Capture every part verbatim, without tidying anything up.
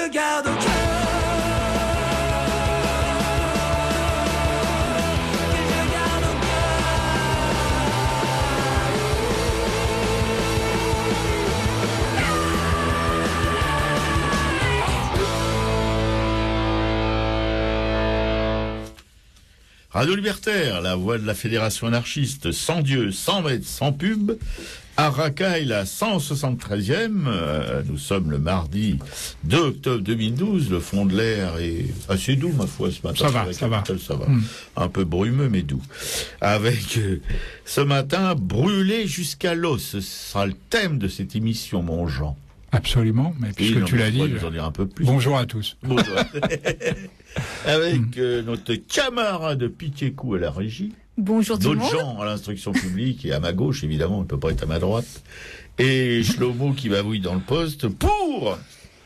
je garde au cœur. Radio Libertaire, la voix de la Fédération anarchiste, sans Dieu, sans maître, sans pub. À Racaille, la cent soixante-treizième, euh, nous sommes le mardi deux octobre deux mille douze, le fond de l'air est assez doux, ma foi, ce matin. Ça va, ça va. Ça va. Mmh. Un peu brumeux, mais doux. Avec, euh, ce matin, brûlé jusqu'à l'os. Ce sera le thème de cette émission, mon Jean. Absolument, mais puisque oui, tu l'as dit, je... en dire un peu plus. Bonjour à tous. Bonjour. Avec euh, notre camarade de Piquet-Cou à la régie. Bonjour tout le monde. D'autres gens à l'instruction publique et à ma gauche, évidemment, on ne peut pas être à ma droite. Et Shlomo qui bavouille dans le poste pour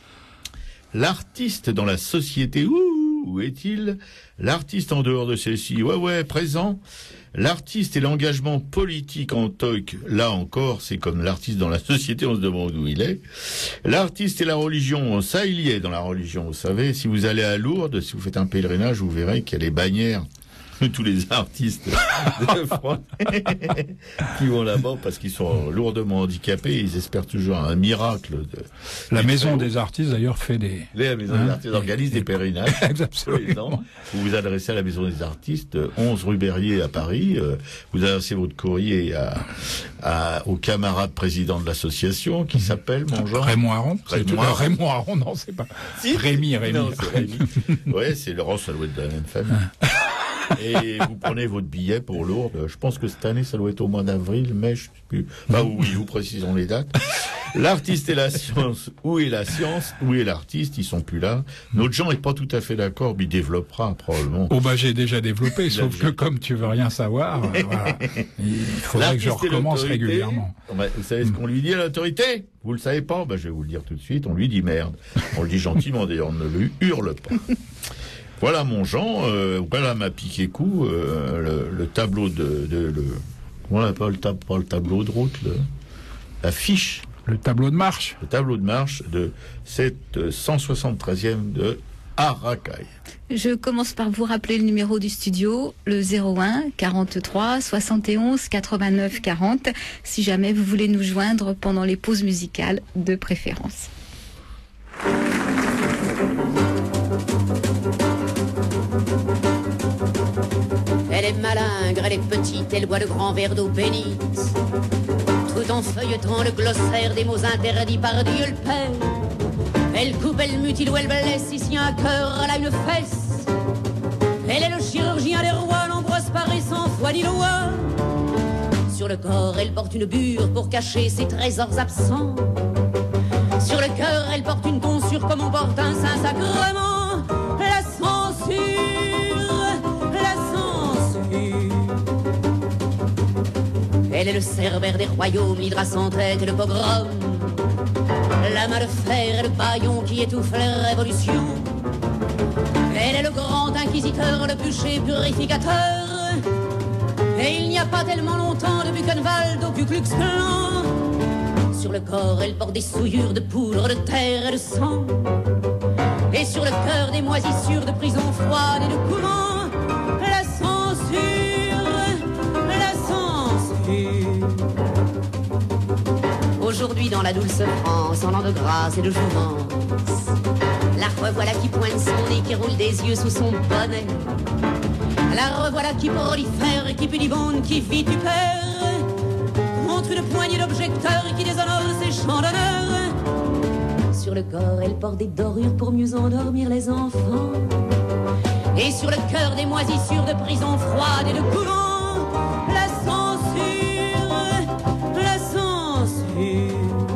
l'artiste dans la société. Ouh, où est-il? L'artiste en dehors de celle-ci. Ouais, ouais, présent. L'artiste et l'engagement politique en toc, là encore, c'est comme l'artiste dans la société, on se demande où il est. L'artiste et la religion, ça il y est dans la religion, vous savez. Si vous allez à Lourdes, si vous faites un pèlerinage, vous verrez qu'il y a les bannières de tous les artistes de France qui vont là-bas parce qu'ils sont lourdement handicapés et ils espèrent toujours un miracle. De, la maison des artistes, d'ailleurs, fait des... La maison hein, des artistes organise des, des pèlerinages. Absolument. Vous vous adressez à la maison des artistes, onze rue Berrier à Paris. Vous adressez votre courrier à, à, au camarade président de l'association qui s'appelle, mon genre... Raymond Aron. Raymond Aron. Raymond Aron, non, c'est pas... Si. Rémi, Rémi. Non, c'est Rémi. Ouais, c'est Laurent, ça doit être de la même famille. Et vous prenez votre billet pour Lourdes. Je pense que cette année, ça doit être au mois d'avril, mai, je sais plus. Bah oui, nous précisons les dates. L'artiste et la science. Où est la science? Où est l'artiste? Ils sont plus là. Notre Jean est pas tout à fait d'accord, mais il développera probablement. Oh bah j'ai déjà développé, sauf que comme tu veux rien savoir, euh, voilà. Il faudrait que je recommence régulièrement. Bah, vous savez ce qu'on lui dit à l'autorité? Vous le savez pas? Bah je vais vous le dire tout de suite. On lui dit merde. On le dit gentiment d'ailleurs, on ne lui hurle pas. Voilà mon Jean, euh, voilà ma Piquet-Cou, euh, le, le tableau de, de le, on appelle le, tab, pas le tableau de route, le, la fiche. Le tableau de marche. Le tableau de marche de cette cent soixante-treizième de Aracaille. Je commence par vous rappeler le numéro du studio, le zéro un quarante-trois soixante et onze quatre-vingt-neuf quarante, si jamais vous voulez nous joindre pendant les pauses musicales de préférence. Elle est malingre, elle est petite, elle boit de grands verres d'eau bénite, tout en feuilletant le glossaire des mots interdits par Dieu le Père. Elle coupe, elle mutile ou elle blesse, ici un cœur, elle a une fesse. Elle est le chirurgien des rois, l'ambroise Paris sans foi ni loi. Sur le corps, elle porte une bure pour cacher ses trésors absents. Sur le cœur, elle porte une tonsure comme on porte un saint sacrement. La censure, la censure. Elle est le cerbère des royaumes, l'hydra sans tête et le pogrom. La main de fer et le bâillon qui étouffe les révolutions. Elle est le grand inquisiteur, le bûcher purificateur. Et il n'y a pas tellement longtemps de Buchenwald au Ku Klux Klan. Sur le corps, elle porte des souillures de poudre, de terre et de sang. Et sur le cœur, des moisissures de prison froide et de couvent. La censure, la censure. Aujourd'hui, dans la douce France, en l'an de grâce et de jouvence, la revoilà qui pointe son nez, qui roule des yeux sous son bonnet. La revoilà qui prolifère et qui pudibonde, qui vitupère contre une poignée d'objecteurs et qui déshonore ses chants d'honneur. Sur le corps, elle porte des dorures pour mieux endormir les enfants. Et sur le cœur, des moisissures de prison froide et de couvent. La censure, la censure.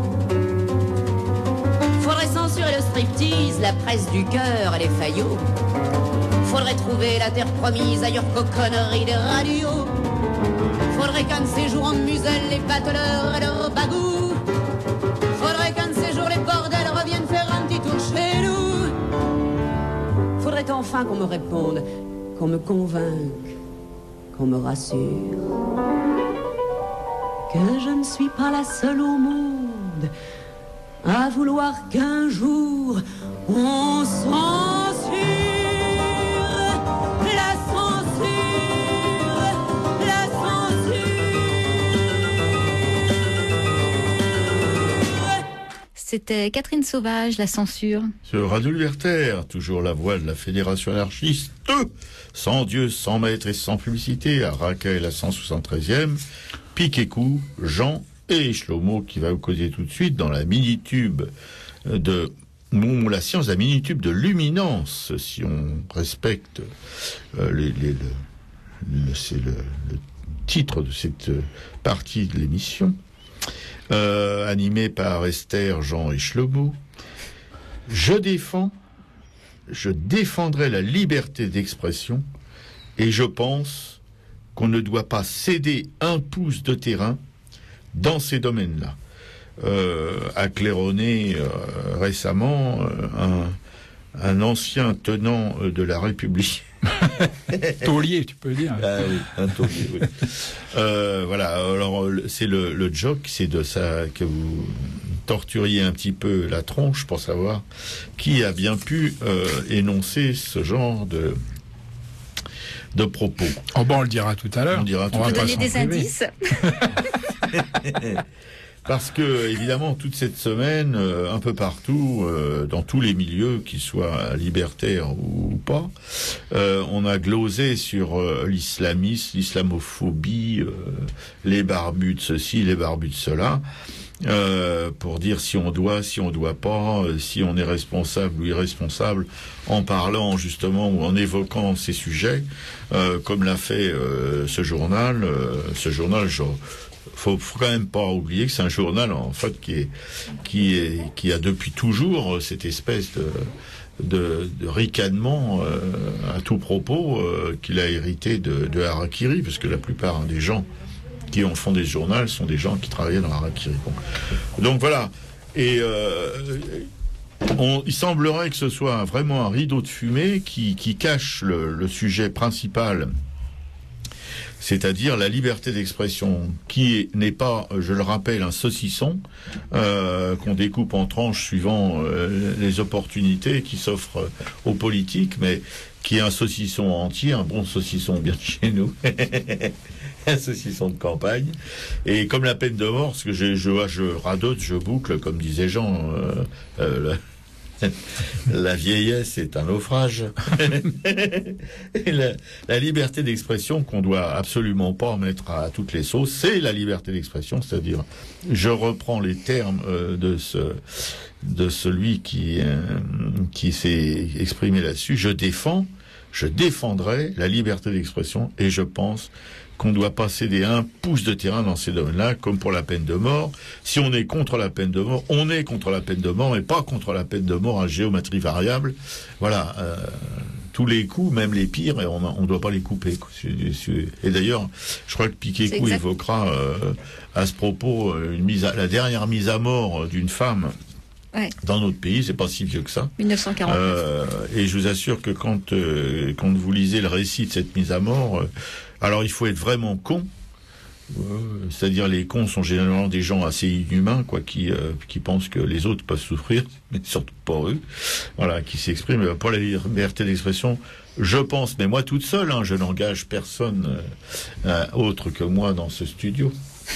Faudrait censurer le striptease, la presse du cœur et les faillots. Faudrait trouver la terre promise ailleurs qu'aux conneries des radios. Faudrait qu'un de ces jours en muselle les bateleurs et leurs bagous. Faudrait qu'un de ces jours les bordels reviennent faire un petit tour chez nous. Faudrait enfin qu'on me réponde, qu'on me convainque, qu'on me rassure que je ne suis pas la seule au monde à vouloir qu'un jour on censure la censure, la censure. C'était Catherine Sauvage, La censure. Sur Radio Libertaire, toujours la voix de la Fédération anarchiste, sans Dieu, sans maître et sans publicité, à Raquel la cent soixante-treizième, Piquet-Coup, Jean et Shlomo qui va vous causer tout de suite dans la mini-tube de ou la science, la mini-tube de luminance, si on respecte euh, les, les, le, le, c'est le, le titre de cette partie de l'émission, euh, animée par Esther, Jean et Shlomo. Je défends, je défendrai la liberté d'expression et je pense qu'on ne doit pas céder un pouce de terrain dans ces domaines-là. Euh, a claironné euh, récemment euh, un, un ancien tenant de la République. Taulier, tu peux dire. Ah, oui, un taulier, oui. Euh, voilà, alors c'est le, le joke, c'est de ça que vous torturiez un petit peu la tronche pour savoir qui a bien pu euh, énoncer ce genre de de propos. Oh bon, on le dira tout à l'heure. On dira tout on à va l'heure. donner des indices. Parce que, évidemment, toute cette semaine, euh, un peu partout, euh, dans tous les milieux, qu'ils soient libertaires ou, ou pas, euh, on a glosé sur euh, l'islamisme, l'islamophobie, euh, les barbus de ceci, les barbus de cela, euh, pour dire si on doit, si on doit pas, euh, si on est responsable ou irresponsable, en parlant justement ou en évoquant ces sujets, euh, comme l'a fait euh, ce journal, euh, ce journal, genre, Faut, faut quand même pas oublier que c'est un journal en fait qui est qui est qui a depuis toujours cette espèce de de, de ricanement euh, à tout propos euh, qu'il a hérité de, de Harakiri, parce que la plupart hein, des gens qui en font des journaux sont des gens qui travaillaient dans Harakiri. Donc, donc voilà. Et euh, on, il semblerait que ce soit vraiment un rideau de fumée qui qui cache le, le sujet principal, c'est-à-dire la liberté d'expression, qui n'est pas, je le rappelle, un saucisson euh, qu'on découpe en tranches suivant euh, les opportunités qui s'offrent aux politiques, mais qui est un saucisson entier, un bon saucisson bien de chez nous, un saucisson de campagne. Et comme la peine de mort, parce que je, je, je radote, je boucle, comme disait Jean, euh, euh, le, la vieillesse est un naufrage. Et la, la liberté d'expression qu'on doit absolument pas mettre à toutes les sauces, c'est la liberté d'expression, c'est-à-dire, je reprends les termes euh, de ce de celui qui euh, qui s'est exprimé là-dessus. Je défends, je défendrai la liberté d'expression et je pense qu'on ne doit pas céder un pouce de terrain dans ces domaines-là, comme pour la peine de mort. Si on est contre la peine de mort, on est contre la peine de mort, mais pas contre la peine de mort à géométrie variable. Voilà, euh, tous les coups, même les pires, on ne doit pas les couper. Quoi. Et d'ailleurs, je crois que Piquet-Coup évoquera euh, à ce propos une mise à, la dernière mise à mort d'une femme. Ouais. Dans notre pays, c'est pas si vieux que ça. mille neuf cent quarante-neuf. Euh, et je vous assure que quand euh, quand vous lisez le récit de cette mise à mort, euh, alors il faut être vraiment con. Euh, c'est-à-dire les cons sont généralement des gens assez inhumains, quoi, qui euh, qui pensent que les autres peuvent souffrir, mais surtout pas eux. Voilà, qui s'expriment pour la liberté d'expression. Je pense, mais moi toute seule, hein, je n'engage personne euh, autre que moi dans ce studio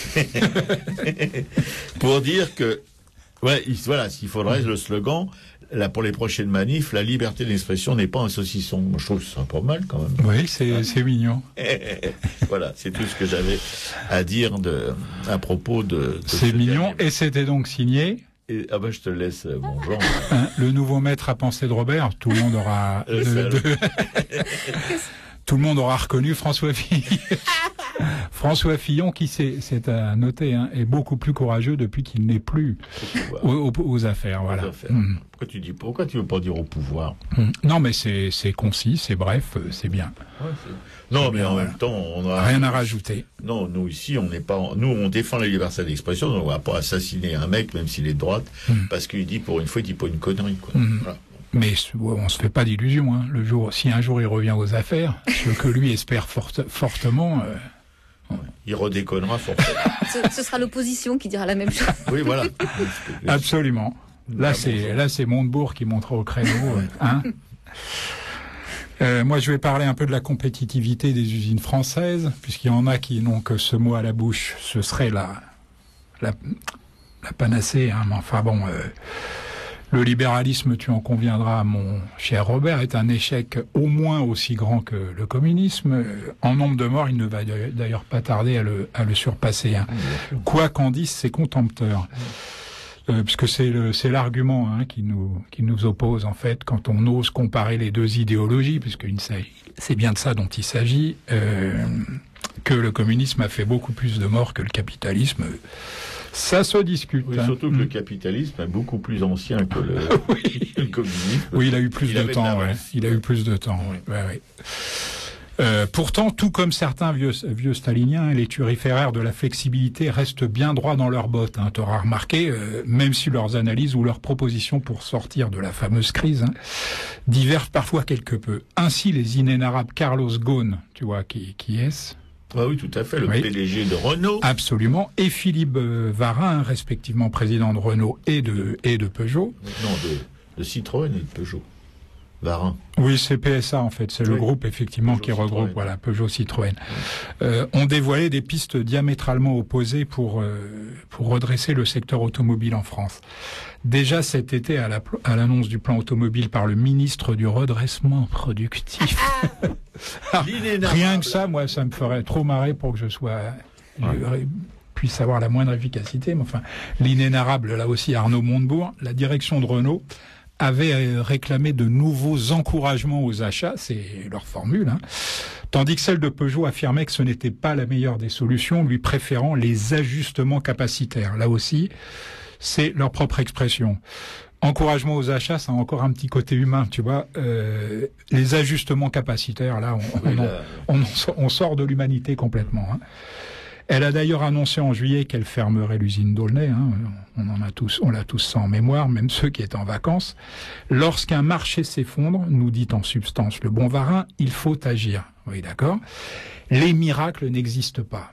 pour dire que. Ouais, il, voilà, s'il faudrait le slogan, là, pour les prochaines manifs, la liberté d'expression n'est pas un saucisson. Moi, je trouve que c'est pas mal, quand même. Oui, c'est, hein c'est mignon. Voilà, c'est tout ce que j'avais à dire de, à propos de, de c'est mignon, et c'était donc signé. Et, ah ben, je te laisse, mon genre. Hein, le nouveau maître à penser de Robert, tout le monde aura, le, de, tout le monde aura reconnu François Fillon. François Fillon, qui c'est, c'est à noter, hein, est beaucoup plus courageux depuis qu'il n'est plus aux, aux, aux affaires. Voilà. Aux affaires. Mmh. Pourquoi tu dis, pourquoi tu veux pas dire au pouvoir? mmh. Non, mais c'est, c'est concis, c'est bref, c'est bien. Ouais, c'est... Non, c'est mais bien, en voilà. même temps, on a rien à rajouter. Non, nous ici, on n'est pas, nous, on défend la liberté d'expression, donc on va pas assassiner un mec, même s'il est de droite, mmh. parce qu'il dit pour une fois, il dit pas une connerie, quoi. Mmh. Voilà. Mais on se fait pas d'illusions. Hein. Le jour, si un jour il revient aux affaires, ce que lui espère fort, fortement. Euh, Il redéconnera forcément. ce, ce sera l'opposition qui dira la même chose. Oui, voilà. Absolument. Là, c'est là, c'est Montebourg qui montera au créneau. Hein. Euh, moi, je vais parler un peu de la compétitivité des usines françaises, puisqu'il y en a qui n'ont que ce mot à la bouche. Ce serait la la, la panacée. Hein. Mais enfin bon, euh, le libéralisme, tu en conviendras, mon cher Robert, est un échec au moins aussi grand que le communisme. En nombre de morts, il ne va d'ailleurs pas tarder à le, à le surpasser. Hein. Quoi qu'en disent ses contempteurs. Euh, puisque c'est le, c'est l'argument hein, qui nous qui nous oppose en fait quand on ose comparer les deux idéologies, puisque une, c'est bien de ça dont il s'agit, euh, que le communisme a fait beaucoup plus de morts que le capitalisme. Ça se discute. Oui, hein. Surtout que le capitalisme est beaucoup plus ancien que le, oui. le communisme. Oui, il a eu plus il de temps. De ouais. Il a eu plus de temps. Oui. Ouais, ouais. Euh, pourtant, tout comme certains vieux, vieux staliniens, les turiféraires de la flexibilité restent bien droits dans leurs bottes. Hein. Tu auras remarqué, euh, même si leurs analyses ou leurs propositions pour sortir de la fameuse crise hein, divergent parfois quelque peu. Ainsi, les inénarrables Carlos Ghosn, tu vois, qui, qui est-ce ? Ah oui, tout à fait, le oui. P D G de Renault. Absolument. Et Philippe euh, Varin, respectivement président de Renault et de, et de Peugeot. Non, de, de Citroën et de Peugeot. Varin. Oui, c'est P S A en fait, c'est oui. le groupe effectivement Peugeot qui regroupe Citroën. Voilà Peugeot Citroën. Oui. Euh, ont dévoilé des pistes diamétralement opposées pour euh, pour redresser le secteur automobile en France. Déjà cet été à la à l'annonce du plan automobile par le ministre du redressement productif. Alors, rien que ça, moi, ça me ferait trop marrer pour que je sois ouais. je puisse avoir la moindre efficacité. Mais enfin, l'inénarrable là aussi Arnaud Montebourg, la direction de Renault avait réclamé de nouveaux encouragements aux achats, c'est leur formule, hein, tandis que celle de Peugeot affirmait que ce n'était pas la meilleure des solutions, lui préférant les ajustements capacitaires. Là aussi, c'est leur propre expression. Encouragement aux achats, ça a encore un petit côté humain, tu vois. Euh, les ajustements capacitaires, là, on, oui, on, là... on, on sort de l'humanité complètement. Hein. Elle a d'ailleurs annoncé en juillet qu'elle fermerait l'usine d'Aulnay. Hein. On en a tous, on l'a tous ça en mémoire, même ceux qui étaient en vacances. Lorsqu'un marché s'effondre, nous dit en substance le bon Varin, il faut agir. Oui, d'accord. Les miracles n'existent pas.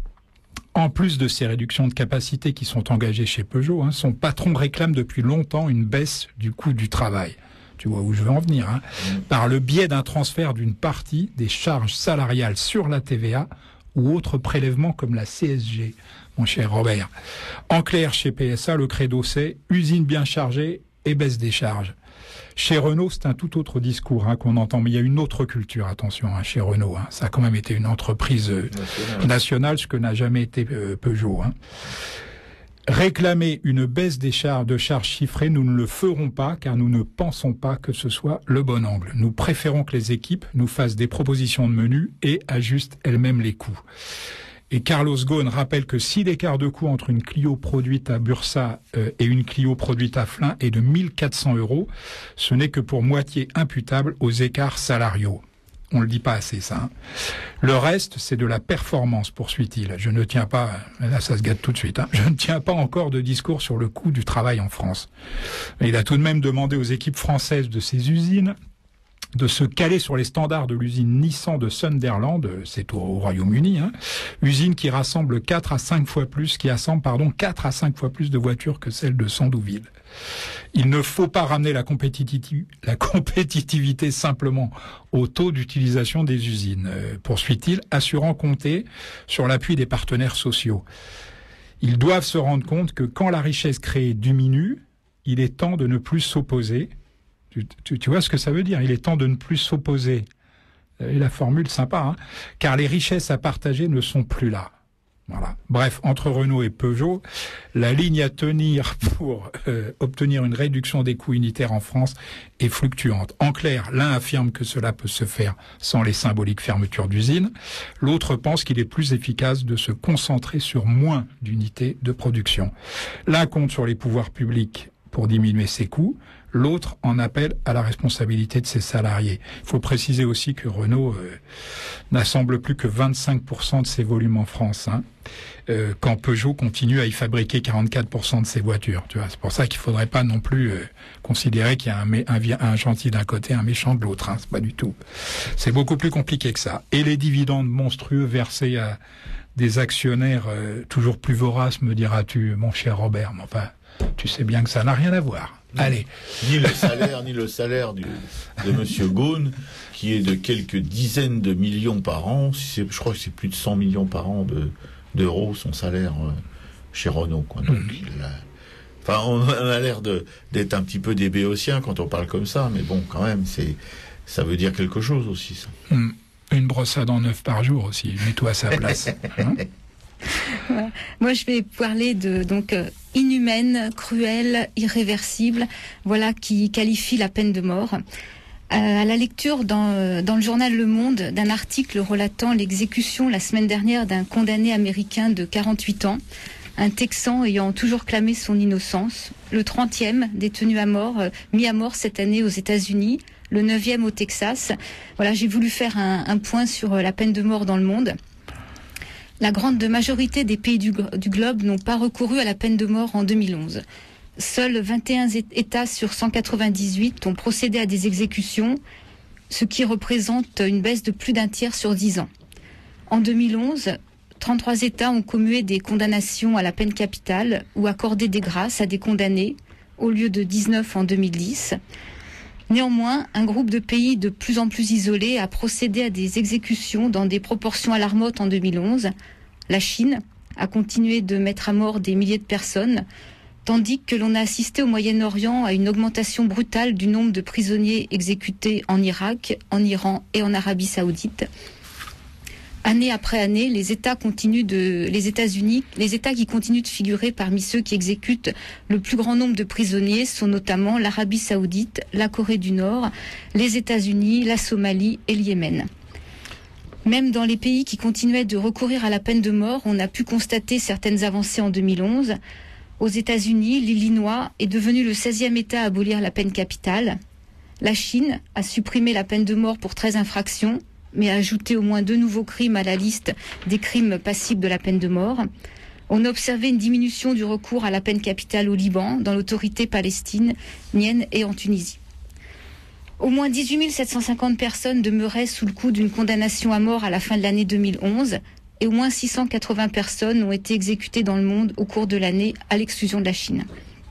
En plus de ces réductions de capacité qui sont engagées chez Peugeot, hein, son patron réclame depuis longtemps une baisse du coût du travail. Tu vois où je veux en venir, hein. Par le biais d'un transfert d'une partie des charges salariales sur la T V A ou autres prélèvements comme la C S G, mon cher Robert. En clair, chez P S A, le credo c'est usine bien chargée et baisse des charges. Chez Renault, c'est un tout autre discours hein, qu'on entend, mais il y a une autre culture, attention, hein, chez Renault. Hein. Ça a quand même été une entreprise euh, nationale. nationale, ce que n'a jamais été euh, Peugeot. Hein. Réclamer une baisse des charges de charges chiffrées, nous ne le ferons pas, car nous ne pensons pas que ce soit le bon angle. Nous préférons que les équipes nous fassent des propositions de menus et ajustent elles-mêmes les coûts. Et Carlos Ghosn rappelle que si l'écart de coût entre une Clio produite à Bursa euh, et une Clio produite à Flins est de mille quatre cents euros, ce n'est que pour moitié imputable aux écarts salariaux. On le dit pas assez, ça. Hein. Le reste, c'est de la performance, poursuit-il. Je ne tiens pas, là ça se gâte tout de suite, hein. Je ne tiens pas encore de discours sur le coût du travail en France. Mais il a tout de même demandé aux équipes françaises de ces usines de se caler sur les standards de l'usine Nissan de Sunderland, c'est au Royaume-Uni, hein, usine qui rassemble quatre à cinq fois plus, qui assemble, pardon, quatre à cinq fois plus de voitures que celle de Sandouville. Il ne faut pas ramener la compétitivité, la compétitivité simplement au taux d'utilisation des usines, euh, poursuit-il, assurant compter sur l'appui des partenaires sociaux. Ils doivent se rendre compte que quand la richesse créée diminue, il est temps de ne plus s'opposer. Tu, tu, tu vois ce que ça veut dire? Il est temps de ne plus s'opposer. Et la formule sympa, hein, car les richesses à partager ne sont plus là. Voilà. Bref, entre Renault et Peugeot, la ligne à tenir pour euh, obtenir une réduction des coûts unitaires en France est fluctuante. En clair, l'un affirme que cela peut se faire sans les symboliques fermetures d'usines. L'autre pense qu'il est plus efficace de se concentrer sur moins d'unités de production. L'un compte sur les pouvoirs publics pour diminuer ses coûts. L'autre en appelle à la responsabilité de ses salariés. Il faut préciser aussi que Renault euh, n'assemble plus que vingt-cinq pour cent de ses volumes en France, hein, euh, quand Peugeot continue à y fabriquer quarante-quatre pour cent de ses voitures. Tu vois, c'est pour ça qu'il faudrait pas non plus euh, considérer qu'il y a un, un, un gentil d'un côté, un méchant de l'autre. Hein, c'est pas du tout. C'est beaucoup plus compliqué que ça. Et les dividendes monstrueux versés à des actionnaires euh, toujours plus voraces, me diras-tu, mon cher Robert. Mais enfin, tu sais bien que ça n'a rien à voir. Non. Allez. Ni le salaire, ni le salaire du, de Monsieur Ghosn, qui est de quelques dizaines de millions par an. C'est, je crois que c'est plus de cent millions par an de, d'euros, son salaire euh, chez Renault, quoi. Donc, mmh. il a, enfin, on a l'air de, d'être un petit peu des béotiens quand on parle comme ça, mais bon, quand même, c'est, ça veut dire quelque chose aussi, ça. Mmh. Une brosse à dents neuve par jour aussi, mets-toi à sa place. Hein. Ouais. Moi, je vais parler de donc euh, inhumaine, cruelle, irréversible, voilà qui qualifie la peine de mort. Euh, à la lecture dans, euh, dans le journal Le Monde d'un article relatant l'exécution la semaine dernière d'un condamné américain de quarante-huit ans, un Texan ayant toujours clamé son innocence, le trentième détenu à mort, euh, mis à mort cette année aux États-Unis, le neuvième au Texas. Voilà, j'ai voulu faire un, un point sur la peine de mort dans le monde. La grande majorité des pays du, du globe n'ont pas recouru à la peine de mort en deux mille onze. Seuls vingt et un États sur cent quatre-vingt-dix-huit ont procédé à des exécutions, ce qui représente une baisse de plus d'un tiers sur dix ans. En deux mille onze, trente-trois États ont commué des condamnations à la peine capitale ou accordé des grâces à des condamnés, au lieu de dix-neuf en deux mille dix. Néanmoins, un groupe de pays de plus en plus isolés a procédé à des exécutions dans des proportions alarmantes en deux mille onze. La Chine a continué de mettre à mort des milliers de personnes, tandis que l'on a assisté au Moyen-Orient à une augmentation brutale du nombre de prisonniers exécutés en Irak, en Iran et en Arabie Saoudite. Année après année, les États continuent de, les États-Unis, les États qui continuent de figurer parmi ceux qui exécutent le plus grand nombre de prisonniers sont notamment l'Arabie Saoudite, la Corée du Nord, les États-Unis, la Somalie et le Yémen. Même dans les pays qui continuaient de recourir à la peine de mort, on a pu constater certaines avancées en deux mille onze. Aux États-Unis, l'Illinois est devenu le seizième État à abolir la peine capitale. La Chine a supprimé la peine de mort pour treize infractions, mais a ajouté au moins deux nouveaux crimes à la liste des crimes passibles de la peine de mort. On a observé une diminution du recours à la peine capitale au Liban, dans l'autorité palestinienne et en Tunisie. Au moins dix-huit mille sept cent cinquante personnes demeuraient sous le coup d'une condamnation à mort à la fin de l'année deux mille onze, et au moins six cent quatre-vingts personnes ont été exécutées dans le monde au cours de l'année, à l'exclusion de la Chine.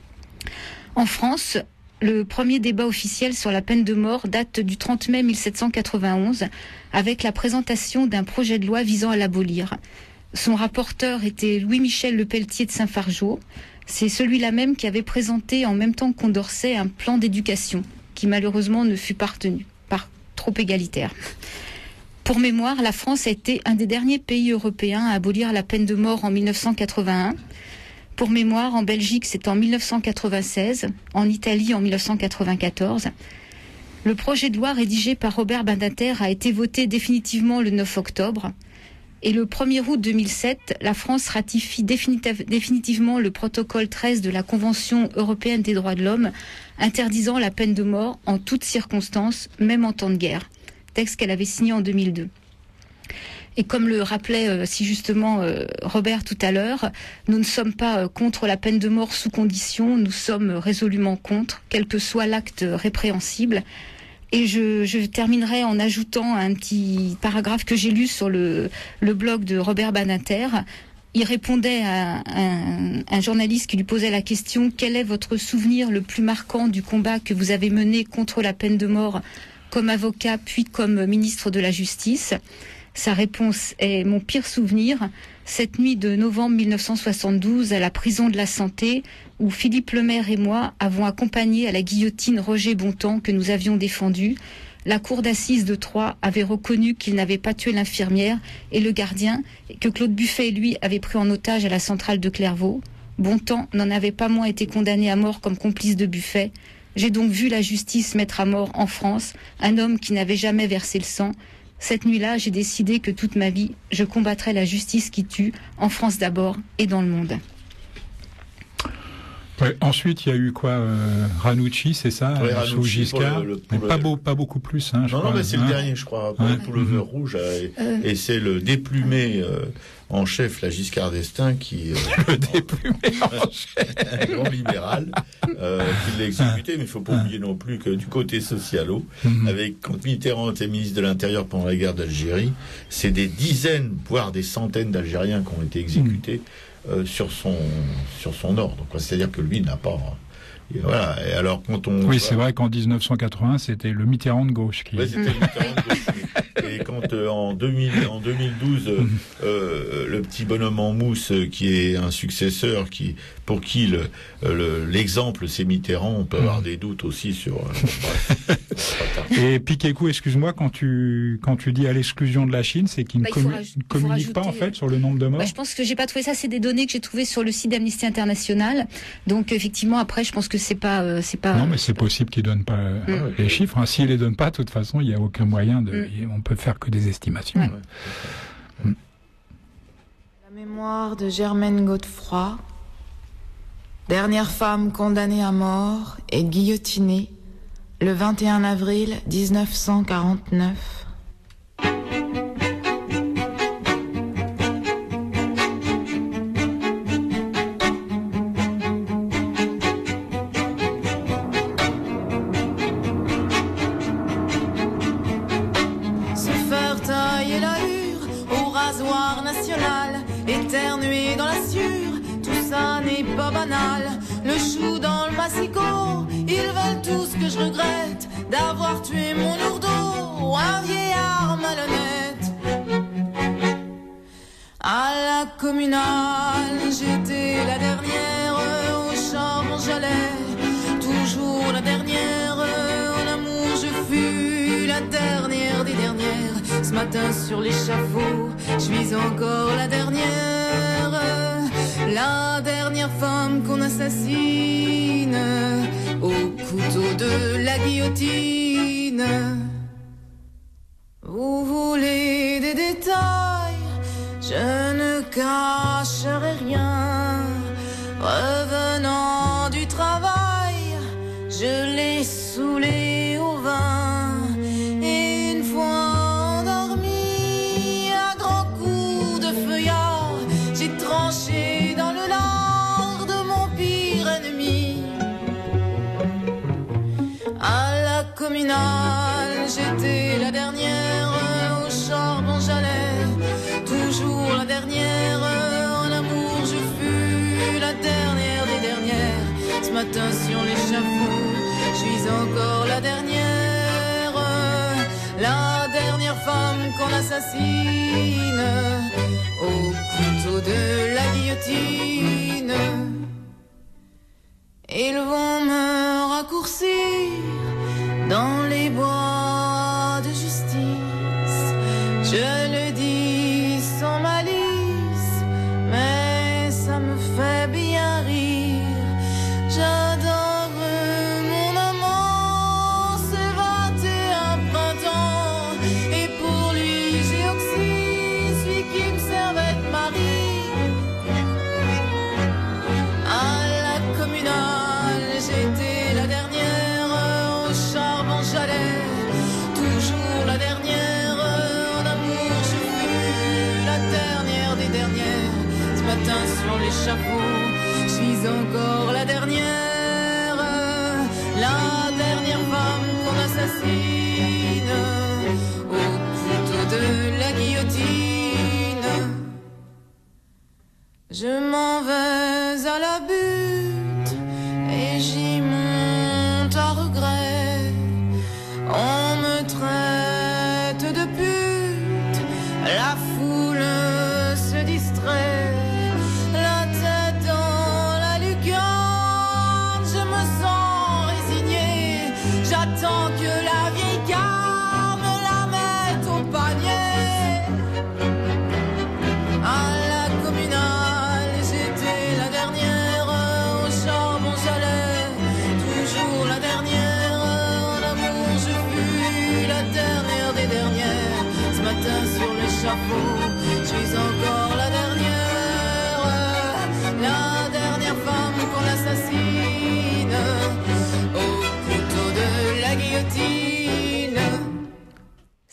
En France, le premier débat officiel sur la peine de mort date du trente mai mille sept cent quatre-vingt-onze, avec la présentation d'un projet de loi visant à l'abolir. Son rapporteur était Louis-Michel Lepelletier de Saint-Fargeau. C'est celui-là même qui avait présenté en même temps que Condorcet un plan d'éducation, qui malheureusement ne fut pas retenu, par trop égalitaire. Pour mémoire, la France a été un des derniers pays européens à abolir la peine de mort en mille neuf cent quatre-vingt-un. Pour mémoire, en Belgique, c'est en mille neuf cent quatre-vingt-seize, en Italie en mille neuf cent quatre-vingt-quatorze. Le projet de loi rédigé par Robert Badinter a été voté définitivement le neuf octobre. Et le premier août deux mille sept, la France ratifie définitiv- définitivement le protocole treize de la Convention européenne des droits de l'homme, interdisant la peine de mort en toutes circonstances, même en temps de guerre. Texte qu'elle avait signé en deux mille deux. Et comme le rappelait euh, si justement euh, Robert tout à l'heure, nous ne sommes pas euh, contre la peine de mort sous condition, nous sommes résolument contre, quel que soit l'acte répréhensible. Et je, je terminerai en ajoutant un petit paragraphe que j'ai lu sur le, le blog de Robert Badinter. Il répondait à un, un journaliste qui lui posait la question « Quel est votre souvenir le plus marquant du combat que vous avez mené contre la peine de mort comme avocat puis comme ministre de la Justice ?» Sa réponse est « Mon pire souvenir, cette nuit de novembre mille neuf cent soixante-douze à la prison de la Santé, où Philippe Lemaire et moi avons accompagné à la guillotine Roger Bontemps que nous avions défendu. La cour d'assises de Troyes avait reconnu qu'il n'avait pas tué l'infirmière et le gardien, et que Claude Buffet et lui avaient pris en otage à la centrale de Clairvaux. Bontemps n'en avait pas moins été condamné à mort comme complice de Buffet. J'ai donc vu la justice mettre à mort en France un homme qui n'avait jamais versé le sang. Cette nuit-là, j'ai décidé que toute ma vie, je combattrais la justice qui tue, en France d'abord et dans le monde. » Ouais, ensuite, il y a eu quoi euh, Ranucci, c'est ça, ouais, sous Giscard, le, le, mais le... pas, beau, pas beaucoup plus. Hein, je non, crois, non, mais c'est hein. le dernier, je crois, pour ouais. le pullover mmh. rouge, euh, euh... et c'est le déplumé euh, en chef, la Giscard d'Estaing, qui euh, le déplumé en chef, un grand libéral, euh, qui l'a exécuté. Mais il ne faut pas oublier non plus que du côté socialo, mmh. avec quand Mitterrand était ministre de l'Intérieur pendant la guerre d'Algérie, c'est des dizaines, voire des centaines d'Algériens qui ont été exécutés. Mmh. Euh, sur son sur son ordre, quoi. C'est-à-dire que lui n'a pas. Et voilà. Et alors quand on. Oui, c'est vrai qu'en dix-neuf cent quatre-vingts, c'était le Mitterrand de gauche qui. Ouais, c'était le Mitterrand de gauche. Et quand euh, en deux mille en deux mille douze, euh, euh, le petit bonhomme en mousse euh, qui est un successeur, qui pour qui le, euh, l'exemple c'est Mitterrand, on peut avoir des doutes aussi sur. Euh, Et Piquet-Cou, excuse-moi, quand tu quand tu dis à l'exclusion de la Chine, c'est qu'ils ne bah, commu- raj- communiquent rajouter... pas en fait sur le nombre de morts. Bah, je pense que j'ai pas trouvé ça. C'est des données que j'ai trouvées sur le site d'Amnesty International. Donc effectivement, après, je pense que c'est pas, euh, c'est pas. Non, mais c'est possible qu'ils donnent pas euh, Mm. les chiffres. Hein. S'ils les donnent pas, de toute façon, il y a aucun moyen de. Mm. On peut faire que des estimations. Ouais. Mm. La mémoire de Germaine Godefroy, dernière femme condamnée à mort et guillotinée le vingt et un avril dix-neuf cent quarante-neuf. Se faire tailler la hure au rasoir national, éternuer dans la sûre, tout ça n'est pas banal. Le chou dans le massicot, ils veulent tous que je regrette d'avoir tué mon lourdeau, un vieillard malhonnête. À la communale, j'étais la dernière, au charbon j'allais, toujours la dernière, en amour je fus la dernière des dernières. Ce matin sur l'échafaud, je suis encore la dernière, la dernière femme qu'on assassine au couteau de la guillotine. Vous voulez des détails? Je ne cacherai rien. Revenant du travail, je l'ai saoulé au vin. Et une fois endormi, à grands coups de feuillard, j'ai tranché dans le lard de mon pire ennemi. À la communale, j'étais la dernière, au charbon j'allais, toujours la dernière, en amour je fus la dernière des dernières. Ce matin sur l'échafaud, je suis encore la dernière, la dernière femme qu'on assassine au couteau de la guillotine. Ils vont me raccourcir dans les bois de justice. Je le dis sans malice, mais ça me fait bien rire. J'adore mon amant, c'est vingt et un printemps, et pour lui j'ai oxy, celui qui me servait de mari. À la communale, j'étais la dernière, au charbon j'allais, toujours la dernière, en amour je fus la dernière des dernières. Ce matin sur l'échafaud, je suis encore la dernière, la dernière femme qu'on assassine au couteau de la guillotine. Je m'en vais à la butte et j'y monte à regret. On me traite de pute, la foule se distrait, la tête dans la lucarne, je me sens résigné. J'attends que la vieille gare me la mette au panier. À la communale, j'étais la dernière, au charbon j'allais, toujours la dernière, en amour je fus la dernière des dernières. Ce matin sur l'échafaud, je suis encore la dernière, la dernière femme qu'on assassine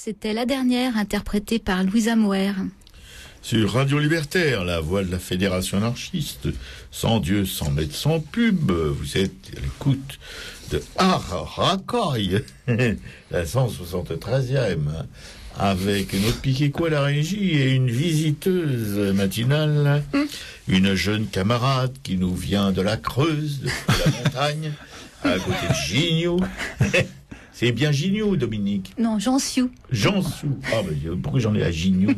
C'était la dernière, interprétée par Louisa Moher. Sur Radio Libertaire, la voix de la Fédération anarchiste, sans Dieu, sans mettre sans pub, vous êtes à l'écoute de Aracoy, la cent soixante-treizième, avec notre Piquet-Quoi à la régie et une visiteuse matinale, une jeune camarade qui nous vient de la Creuse, de la montagne, à côté de Gignoux. C'est bien Gignoux, Dominique? Non, Jansiou. Jansiou. Ah, ben, pourquoi j'en ai à Gignoux?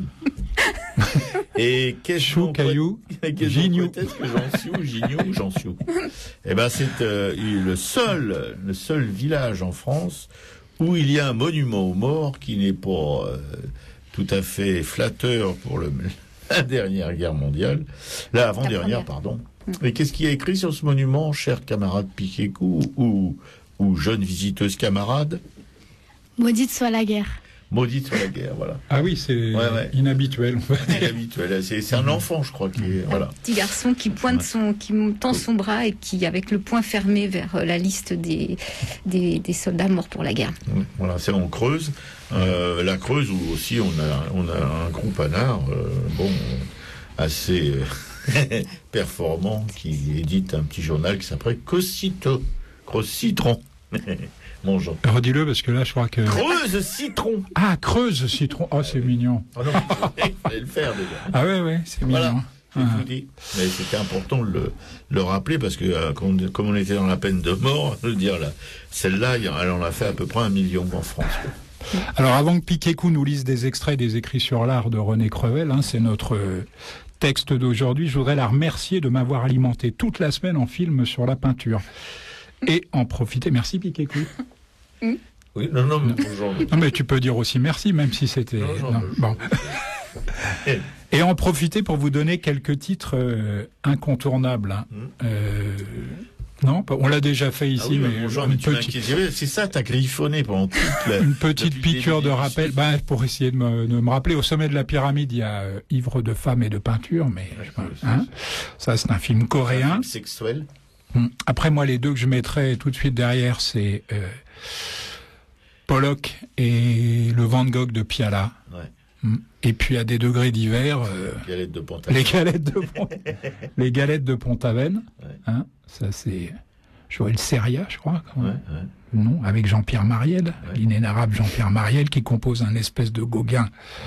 Et qu'est-ce Chou, caillou, Gignoux. Peut-être que Jansiou, Gignoux, Jansiou. Eh ben, c'est euh, le seul, le seul village en France où il y a un monument aux morts qui n'est pas euh, tout à fait flatteur pour le, la dernière guerre mondiale, la avant-dernière, pardon. Et qu'est-ce qui est écrit sur ce monument, cher camarade Piquet-Coup ou ou jeune visiteuse camarade? Maudite soit la guerre. Maudite soit la guerre, voilà. Ah oui, c'est ouais, ouais. inhabituel. Inhabituel. C'est, c'est un enfant, je crois, qui est, voilà. Un petit garçon qui pointe ouais. son, qui tend son bras et qui, avec le poing fermé vers la liste des, des, des soldats morts pour la guerre. Voilà, c'est en Creuse. Euh, la Creuse où aussi on a, on a un groupe anard, euh, bon, assez euh, performant, qui édite un petit journal qui s'appelle Cosito. Creuse Citron. Mon Jean. Redis-le parce que là, je crois que. Creuse Citron. Ah, Creuse Citron. Oh, c'est mignon. Oh non, il fallait le faire déjà. Ah ouais, ouais, c'est voilà, mignon. J'ai ah. tout dit. Mais c'était important de le, le rappeler parce que euh, comme, comme on était dans la peine de mort, de dire là, celle-là, elle en a fait à peu près un million en France. Quoi. Alors, avant que Piquet-Coup nous lise des extraits des écrits sur l'art de René Crevel, hein, c'est notre euh, texte d'aujourd'hui. Je voudrais la remercier de m'avoir alimenté toute la semaine en film sur la peinture. Et en profiter. Merci Piquet-Coup. Mm. Oui, non, non, mais bonjour. Non, mais tu peux dire aussi merci, même si c'était. Non, non, non, je... Bon. Et en profiter pour vous donner quelques titres euh, incontournables. Hein. Mm. Euh, non, on l'a déjà fait ici, ah oui, mais, bonjour, mais tu petite... c'est ça, t'as griffonné pendant toute la. Une petite piqûre de rappel, ben, pour essayer de me, de me rappeler. Au sommet de la pyramide, il y a euh, Ivre de femmes et de peinture, mais ouais, hein, ça, c'est un film coréen. Un film sexuel. Après, moi, les deux que je mettrais tout de suite derrière, c'est euh, Pollock et le Van Gogh de Piala. Ouais. Et puis, à des degrés divers, euh, galettes de les galettes de Pont... les galettes de Pont-Aven. Ouais. Hein, ça, c'est Joël Seria, je crois. Ouais, ouais. Non, avec Jean-Pierre Mariel, ouais. L'inénarrable Jean-Pierre Mariel, qui compose un espèce de Gauguin. Ouais.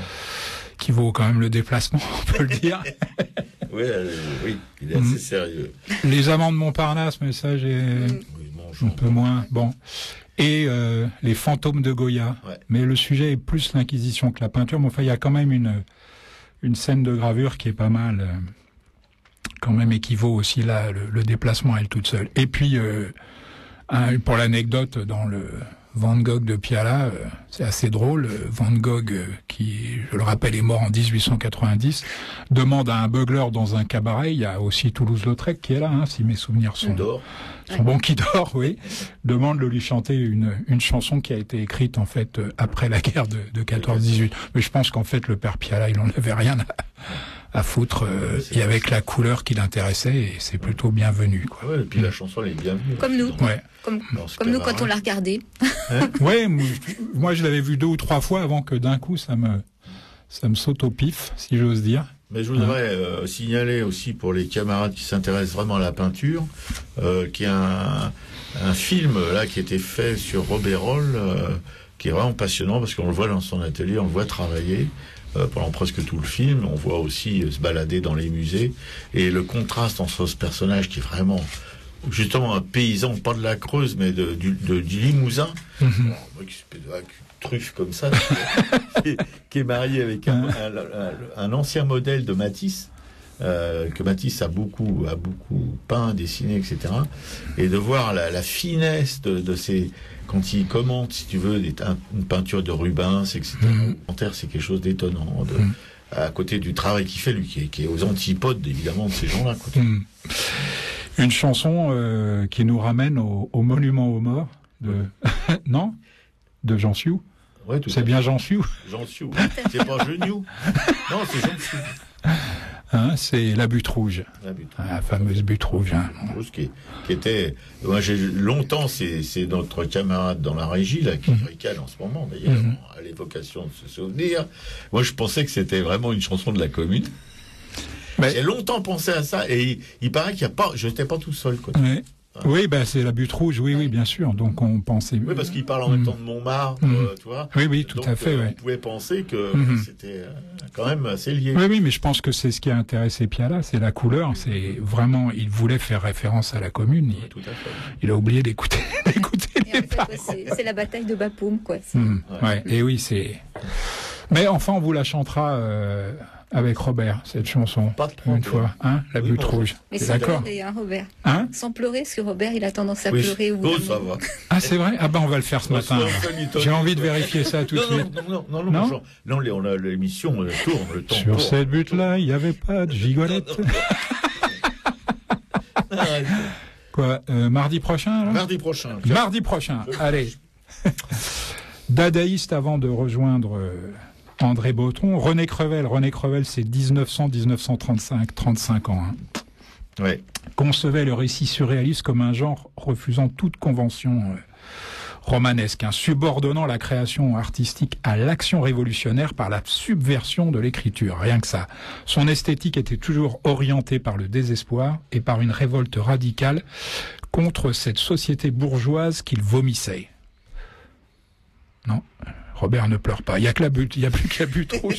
Qui vaut quand même le déplacement, on peut le dire. oui, euh, oui, il est assez mmh. sérieux. Les Amants de Montparnasse, mais ça, j'ai mmh. oui, un peu moins. Bon. Et euh, les Fantômes de Goya. Ouais. Mais le sujet est plus l'Inquisition que la peinture. Mais enfin, il y a quand même une, une scène de gravure qui est pas mal, euh, quand même équivaut aussi là, le, le déplacement à elle toute seule. Et puis, euh, un, pour l'anecdote, dans le Van Gogh de Piala, euh, c'est assez drôle. Van Gogh, euh, qui, je le rappelle, est mort en dix-huit cent quatre-vingt-dix, demande à un beugler dans un cabaret, il y a aussi Toulouse-Lautrec qui est là, hein, si mes souvenirs sont, sont bons, qui dort, oui, demande de lui chanter une, une chanson qui a été écrite, en fait, euh, après la guerre de, de quatorze dix-huit. Mais je pense qu'en fait, le père Piala, il en avait rien à, à foutre, euh, et avec la couleur qui l'intéressait, et c'est plutôt bienvenu, quoi. Ouais, et puis la chanson, elle est bienvenue. Comme nous. Ouais. Comme, comme nous quand on l'a regardé. Hein ouais, moi, moi je l'avais vu deux ou trois fois avant que d'un coup ça me ça me saute au pif, si j'ose dire. Mais je voudrais hein euh, signaler aussi pour les camarades qui s'intéressent vraiment à la peinture, euh, qu'il y a un, un film là qui a été fait sur Robert Roll, euh, qui est vraiment passionnant parce qu'on le voit dans son atelier, on le voit travailler. Euh, pendant presque tout le film, on voit aussi euh, se balader dans les musées et le contraste entre ce personnage qui est vraiment justement un paysan, pas de la Creuse, mais de, du, de, du Limousin, mm-hmm. Alors, qui, une truffe comme ça, qui, est, qui est marié avec un, un, un, un ancien modèle de Matisse, euh, que Matisse a beaucoup, a beaucoup peint, dessiné, et cetera. Et de voir la, la finesse de, de ces... Quand il commente, si tu veux, des, un, une peinture de Rubens, et cetera. Mm-hmm. C'est quelque chose d'étonnant. De, mm-hmm. À côté du travail qu'il fait, lui, qui est, qui est aux antipodes, évidemment, de ces gens-là. Quoi. Mm. Une chanson euh, qui nous ramène au, au monument aux morts de non de Jansiou. Ouais, c'est bien Jansiou. Jansiou. C'est pas Geniou. Non, c'est Jansiou. Hein, c'est la butte rouge. La butte rouge. La fameuse butte rouge. Hein. Qui, qui était, moi j'ai longtemps, c'est, c'est notre camarade dans la régie là qui mmh. ricane en ce moment d'ailleurs, mmh. à l'évocation de ce souvenir. Moi je pensais que c'était vraiment une chanson de la commune. Mais... J'ai longtemps pensé à ça et il, il paraît qu'il n'y a pas, je n'étais pas tout seul quoi. Mais... Oui, ben c'est la butte rouge, oui, oui, bien sûr. Donc on pensait. Oui, parce qu'il parle en même temps de Montmartre, mmh. euh, tu vois. Oui, oui, tout Donc, à fait. Euh, ouais. On pouvait penser que mmh. c'était euh, quand même assez lié. Oui, oui, mais je pense que c'est ce qui a intéressé Piala, c'est la couleur. C'est vraiment, il voulait faire référence à la commune. Il, oui, tout à fait. Il a oublié d'écouter, d'écouter les paroles. C'est, c'est la bataille de Bapaume, quoi. Mmh. Ouais. ouais. Et oui, c'est. Mais enfin, on vous la chantera. Euh... Avec Robert, cette chanson, pas de problème. Une fois, hein, la oui, butte bon, rouge. Mais sans d'accord. pleurer, hein, Robert. Hein sans pleurer, parce que Robert, il a tendance à oui, pleurer. Ou oh, ça va. Ah, c'est vrai. Ah ben, on va le faire ce matin. J'ai envie de vérifier ça tout de non, suite. Non, non, non, non, non, non, non, non on a l'émission euh, tourne, le temps. Sur tourne. cette butte-là, il n'y avait pas de gigolette. Non, non, non. Quoi, euh, mardi prochain là Mardi prochain. Mardi prochain. Allez. Dadaïste avant de rejoindre. Euh, André Breton, René Crevel. René Crevel, c'est dix-neuf cents à dix-neuf cent trente-cinq, trente-cinq ans. Hein. Ouais. Concevait le récit surréaliste comme un genre refusant toute convention euh, romanesque, hein, subordonnant la création artistique à l'action révolutionnaire par la subversion de l'écriture. Rien que ça. Son esthétique était toujours orientée par le désespoir et par une révolte radicale contre cette société bourgeoise qu'il vomissait. Non. Robert ne pleure pas. Il n'y a que la butte, il n'y a plus que la butte rouge.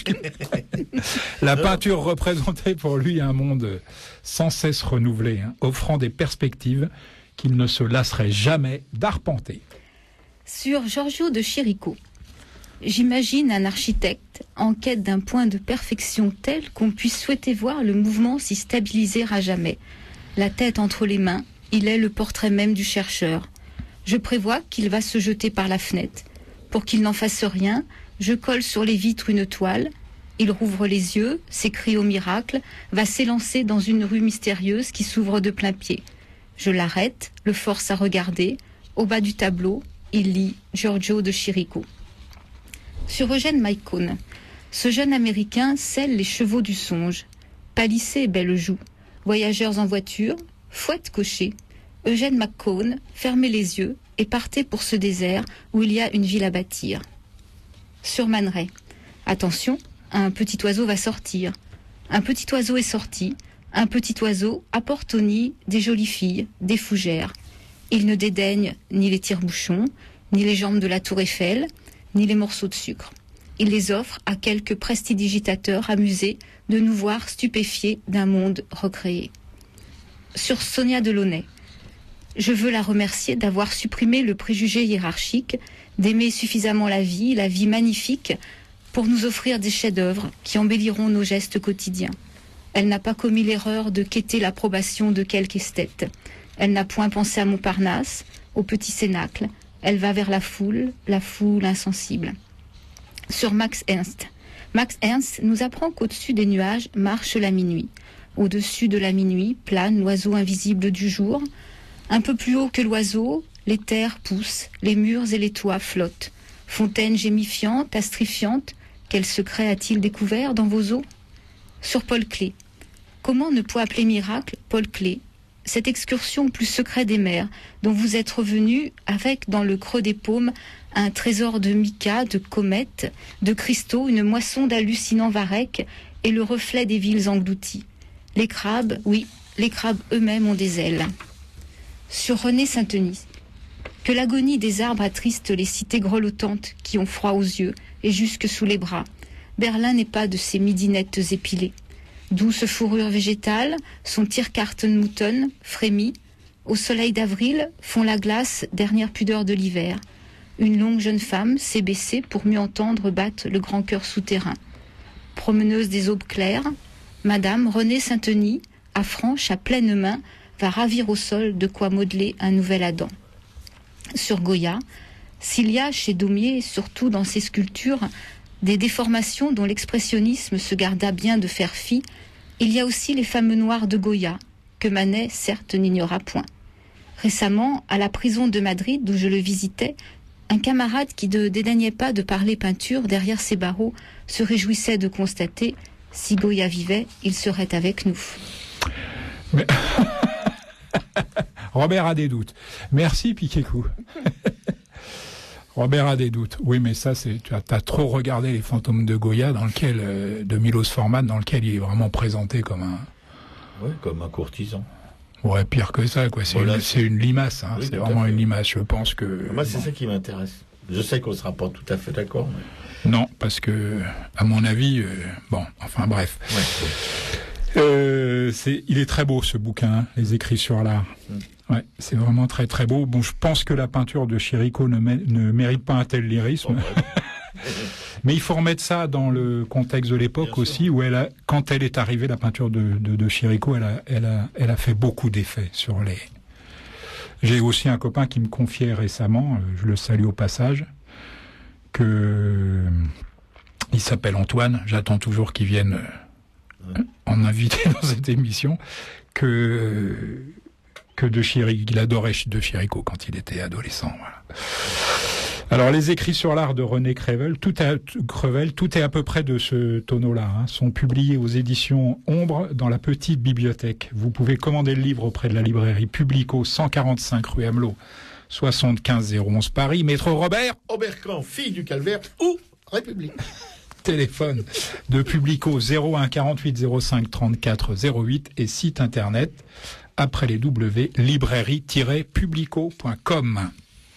La peinture représentait pour lui un monde sans cesse renouvelé, hein, offrant des perspectives qu'il ne se lasserait jamais d'arpenter. Sur Giorgio de Chirico, j'imagine un architecte en quête d'un point de perfection tel qu'on puisse souhaiter voir le mouvement s'y stabiliser à jamais. La tête entre les mains, il est le portrait même du chercheur. Je prévois qu'il va se jeter par la fenêtre. Pour qu'il n'en fasse rien, je colle sur les vitres une toile. Il rouvre les yeux, s'écrie au miracle, va s'élancer dans une rue mystérieuse qui s'ouvre de plein pied. Je l'arrête, le force à regarder. Au bas du tableau, il lit Giorgio de Chirico. Sur Eugène Maicone, ce jeune Américain scelle les chevaux du songe. Palissé et belle joue. Voyageurs en voiture, fouette cocher. Eugène Maicone, fermez les yeux et partez pour ce désert où il y a une ville à bâtir. Sur Man Ray, attention, un petit oiseau va sortir. Un petit oiseau est sorti. Un petit oiseau apporte au nid des jolies filles, des fougères. Il ne dédaigne ni les tire-bouchons, ni les jambes de la tour Eiffel, ni les morceaux de sucre. Il les offre à quelques prestidigitateurs amusés de nous voir stupéfiés d'un monde recréé. Sur Sonia Delaunay, je veux la remercier d'avoir supprimé le préjugé hiérarchique, d'aimer suffisamment la vie, la vie magnifique, pour nous offrir des chefs-d'œuvre qui embelliront nos gestes quotidiens. Elle n'a pas commis l'erreur de quêter l'approbation de quelque esthète. Elle n'a point pensé à Montparnasse, au petit cénacle. Elle va vers la foule, la foule insensible. Sur Max Ernst. Max Ernst nous apprend qu'au-dessus des nuages marche la minuit. Au-dessus de la minuit plane l'oiseau invisible du jour. Un peu plus haut que l'oiseau, les terres poussent, les murs et les toits flottent. Fontaine gémifiante, astrifiante, quel secret a-t-il découvert dans vos eaux? Sur Paul Klee. Comment ne pas appeler miracle Paul Klee, cette excursion au plus secret des mers, dont vous êtes revenu avec dans le creux des paumes un trésor de mica, de comètes, de cristaux, une moisson d'hallucinants varechs et le reflet des villes englouties. Les crabes, oui, les crabes eux-mêmes ont des ailes. Sur René Saint-Denis, que l'agonie des arbres attriste les cités grelottantes qui ont froid aux yeux et jusque sous les bras. Berlin n'est pas de ces midinettes épilées. Douce fourrure végétale, son Tiergartenmutten frémit. Au soleil d'avril fond la glace, dernière pudeur de l'hiver. Une longue jeune femme s'est baissée pour mieux entendre battre le grand cœur souterrain. Promeneuse des aubes claires, Madame Renée Saint-Denis, à franche, à pleine main, va ravir au sol de quoi modeler un nouvel Adam. Sur Goya, s'il y a chez Daumier, surtout dans ses sculptures, des déformations dont l'expressionnisme se garda bien de faire fi, il y a aussi les fameux noirs de Goya, que Manet, certes, n'ignora point. Récemment, à la prison de Madrid, où je le visitais, un camarade qui ne dédaignait pas de parler peinture derrière ses barreaux se réjouissait de constater Si Goya vivait, il serait avec nous. Mais... Robert a des doutes. Merci, Piquet-Cou. Robert a des doutes. Oui, mais ça, c'est, tu as, t'as trop regardé Les Fantômes de Goya, dans lequel, euh, de Milos Forman, dans lequel il est vraiment présenté comme un... Oui, comme un courtisan. Ouais, pire que ça, quoi. C'est, voilà, une, c'est une limace, hein. Oui, c'est vraiment une limace, je pense que... Moi, c'est bon. ça qui m'intéresse. Je sais qu'on ne sera pas tout à fait d'accord. Mais... Non, parce que, à mon avis, euh, bon, enfin bref. Ouais, euh, c'est, il est très beau, ce bouquin, hein, Les Écrits sur l'art. Mm. Ouais, c'est vraiment très très beau. Bon, je pense que la peinture de Chirico ne, mé- ne mérite pas un tel lyrisme. Oh, ouais. Mais il faut remettre ça dans le contexte de l'époque Bien aussi, sûr. Où elle a, quand elle est arrivée, la peinture de, de, de Chirico, elle a, elle, a, elle a fait beaucoup d'effets sur les... J'ai aussi un copain qui me confiait récemment, je le salue au passage, que il s'appelle Antoine, j'attends toujours qu'il vienne ouais. en invité dans cette émission, que... que de Chirico, il adorait de Chirico quand il était adolescent. Voilà. Alors, les écrits sur l'art de René Crevel, tout est, Crevel, tout est à peu près de ce tonneau-là, hein, sont publiés aux éditions Ombre dans la petite bibliothèque. Vous pouvez commander le livre auprès de la librairie Publico, cent quarante-cinq rue Amelot, soixante-quinze zéro onze Paris, Métro Robert, Oberkampf, fille du Calvaire ou République. Téléphone de Publico zéro un quarante-huit zéro cinq trente-quatre zéro huit et site internet après les W, librairie tiret publico point com.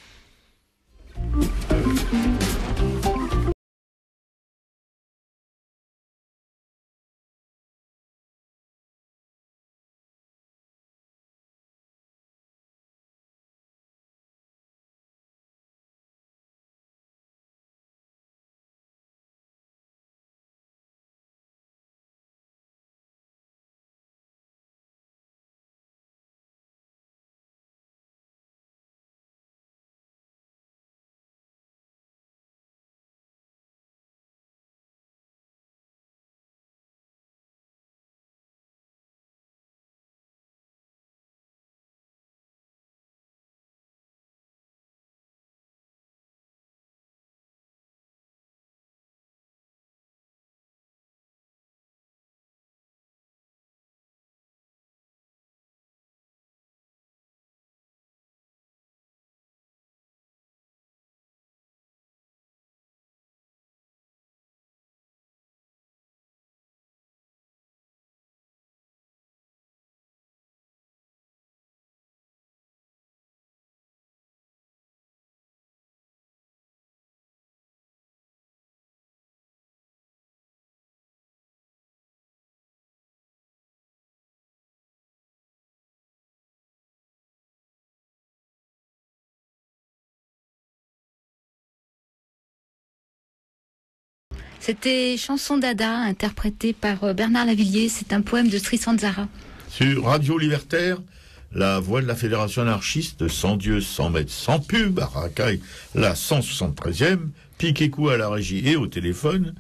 C'était Chanson d'Ada, interprétée par Bernard Lavillier. C'est un poème de Tristan Tzara. Sur Radio Libertaire, la voix de la Fédération anarchiste, sans Dieu, sans maître, sans pub, à Racaille, la cent soixante-treizième, Piquet-Cou à la régie et au téléphone.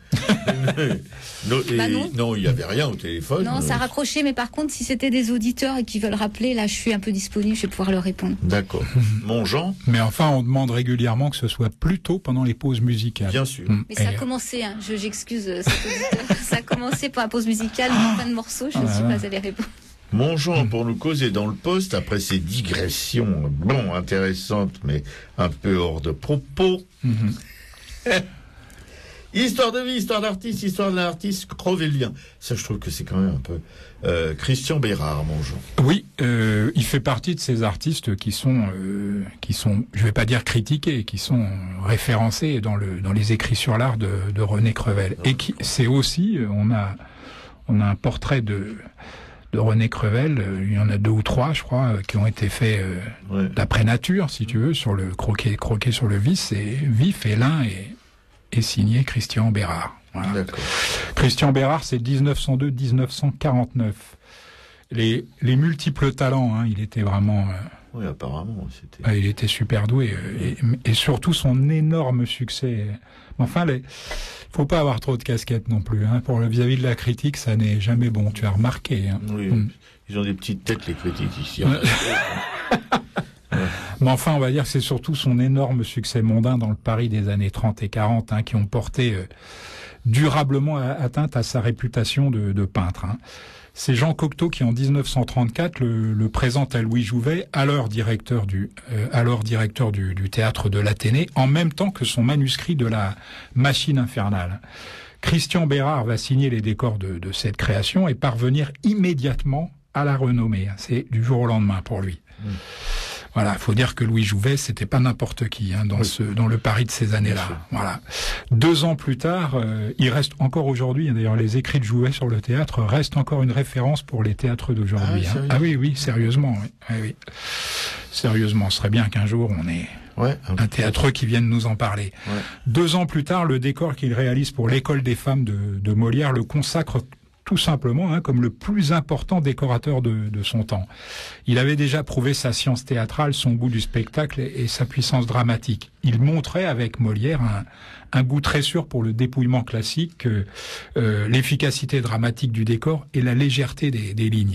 no, et, bah non, non, il n'y avait rien au téléphone. Non, ça a raccroché, mais par contre, si c'était des auditeurs et qui veulent rappeler, là, je suis un peu disponible, je vais pouvoir leur répondre. D'accord. Mon Jean. Mais enfin, on demande régulièrement que ce soit plutôt pendant les pauses musicales. Bien sûr. Mais ça a commencé, hein, je, j'excuse cet auditeur, ça a commencé par la pause musicale, en fin de morceau, je ne ah, suis pas allée répondre. Mon Jean, pour nous causer dans le poste, après ces digressions, bon, intéressantes, mais un peu hors de propos. Mm-hmm. Histoire de vie, histoire d'artiste, histoire d'un artiste crevélien. Ça, je trouve que c'est quand même un peu... Euh, Christian Bérard, mon Jean. Oui, euh, il fait partie de ces artistes qui sont, euh, qui sont, je vais pas dire critiqués, qui sont référencés dans, le, dans les écrits sur l'art de, de René Crevel. Et qui, c'est aussi, on a, on a un portrait de... de René Crevel, il y en a deux ou trois, je crois, qui ont été faits euh, ouais. d'après nature, si tu veux, sur le croquet, croquet sur le vis, et vif, et l'un est, est signé Christian Bérard. Voilà. Christian Bérard, c'est dix-neuf cent deux à dix-neuf cent quarante-neuf. Les, les multiples talents, hein, il était vraiment... Euh, oui, apparemment, c'était... Euh, il était super doué, euh, et, et surtout son énorme succès. Mais enfin, les... faut pas avoir trop de casquettes non plus. Hein. Pour le vis-à-vis de la critique, ça n'est jamais bon. Tu as remarqué. Hein. Oui, mmh. Ils ont des petites têtes, les critiques, ici. Mais enfin, on va dire que c'est surtout son énorme succès mondain dans le Paris des années trente et quarante hein, qui ont porté euh, durablement atteinte à sa réputation de, de peintre. Hein. C'est Jean Cocteau qui, en dix-neuf cent trente-quatre, le, le présente à Louis Jouvet, alors directeur du, euh, alors directeur du, du théâtre de l'Athénée, en même temps que son manuscrit de la Machine infernale. Christian Bérard va signer les décors de, de cette création et parvenir immédiatement à la renommée. C'est du jour au lendemain pour lui. Mmh. Voilà, il faut dire que Louis Jouvet, c'était pas n'importe qui hein, dans, oui. ce, dans le Paris de ces années-là. Voilà. Deux ans plus tard, euh, il reste encore aujourd'hui, d'ailleurs les écrits de Jouvet sur le théâtre restent encore une référence pour les théâtres d'aujourd'hui. Ah, hein. ah oui, oui, sérieusement. Oui. Oui, oui. Sérieusement, ce serait bien qu'un jour on ait ouais, un, un théâtreux qui vienne nous en parler. Ouais. Deux ans plus tard, le décor qu'il réalise pour l'École des femmes de, de Molière le consacre tout simplement hein, comme le plus important décorateur de, de son temps. Il avait déjà prouvé sa science théâtrale, son goût du spectacle et, et sa puissance dramatique. Il montrait avec Molière un, un goût très sûr pour le dépouillement classique, euh, euh, l'efficacité dramatique du décor et la légèreté des, des lignes.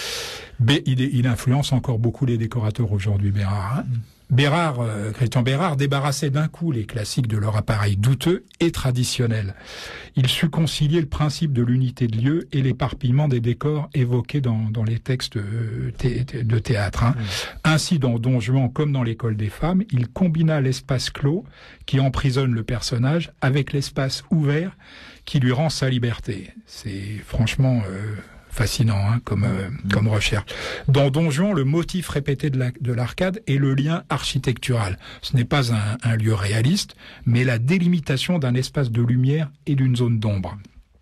Mais il, il influence encore beaucoup les décorateurs aujourd'hui, Bérard. Hein. Bérard, euh, Christian Bérard débarrassait d'un coup les classiques de leur appareil douteux et traditionnel. Il sut concilier le principe de l'unité de lieu et l'éparpillement des décors évoqués dans, dans les textes thé, de théâtre. Hein. Mmh. Ainsi, dans Don Juan comme dans l'École des femmes, il combina l'espace clos qui emprisonne le personnage avec l'espace ouvert qui lui rend sa liberté. C'est franchement... Euh, fascinant hein, comme euh, mmh. comme recherche. Dans Don Juan, le motif répété de, la, de l'arcade est le lien architectural. Ce n'est pas un, un lieu réaliste, mais la délimitation d'un espace de lumière et d'une zone d'ombre.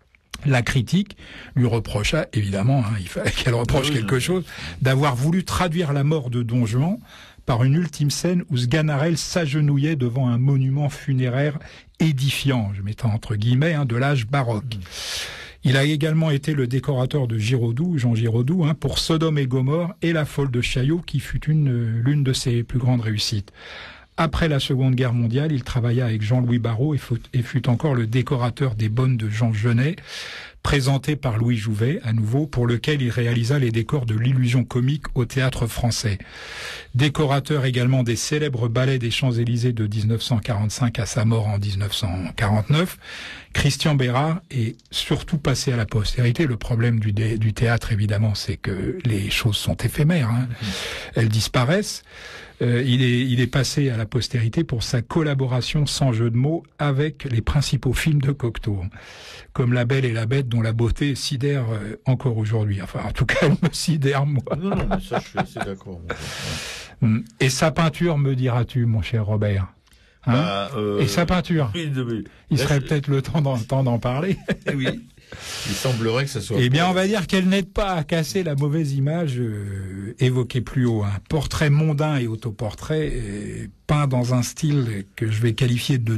La critique lui reprocha, évidemment, hein, il fallait qu'elle reproche oui, quelque oui. chose, d'avoir voulu traduire la mort de Don Juan par une ultime scène où Sganarelle s'agenouillait devant un monument funéraire édifiant, je mets entre guillemets, hein, de l'âge baroque. Mmh. Il a également été le décorateur de Giraudoux, Jean Giraudoux, hein, pour Sodome et Gomorrhe et La Folle de Chaillot, qui fut une, l'une de ses plus grandes réussites. Après la Seconde Guerre mondiale, il travailla avec Jean-Louis Barrault et fut, et fut encore le décorateur des Bonnes de Jean Genet, présenté par Louis Jouvet, à nouveau, pour lequel il réalisa les décors de l'Illusion comique au Théâtre Français. Décorateur également des célèbres ballets des Champs-Élysées de dix-neuf cent quarante-cinq à sa mort en dix-neuf cent quarante-neuf, Christian Bérard est surtout passé à la postérité. Le problème du, dé, du théâtre, évidemment, c'est que les choses sont éphémères, hein. Mmh. Elles disparaissent. Euh, il est, il est passé à la postérité pour sa collaboration sans jeu de mots avec les principaux films de Cocteau, comme La Belle et la Bête, dont la beauté sidère euh, encore aujourd'hui. Enfin, en tout cas, elle me sidère, moi. Non, non, mais ça, je suis assez d'accord. Ouais. Et sa peinture, me diras-tu, mon cher Robert? Hein bah, euh... Et sa peinture, oui, oui. Il serait Là, peut-être le temps d'en, temps d'en parler. Oui. Il semblerait que ça soit... Eh bien, on va dire qu'elle n'aide pas à casser la mauvaise image euh, évoquée plus haut. Un portrait mondain et autoportrait euh, peint dans un style que je vais qualifier de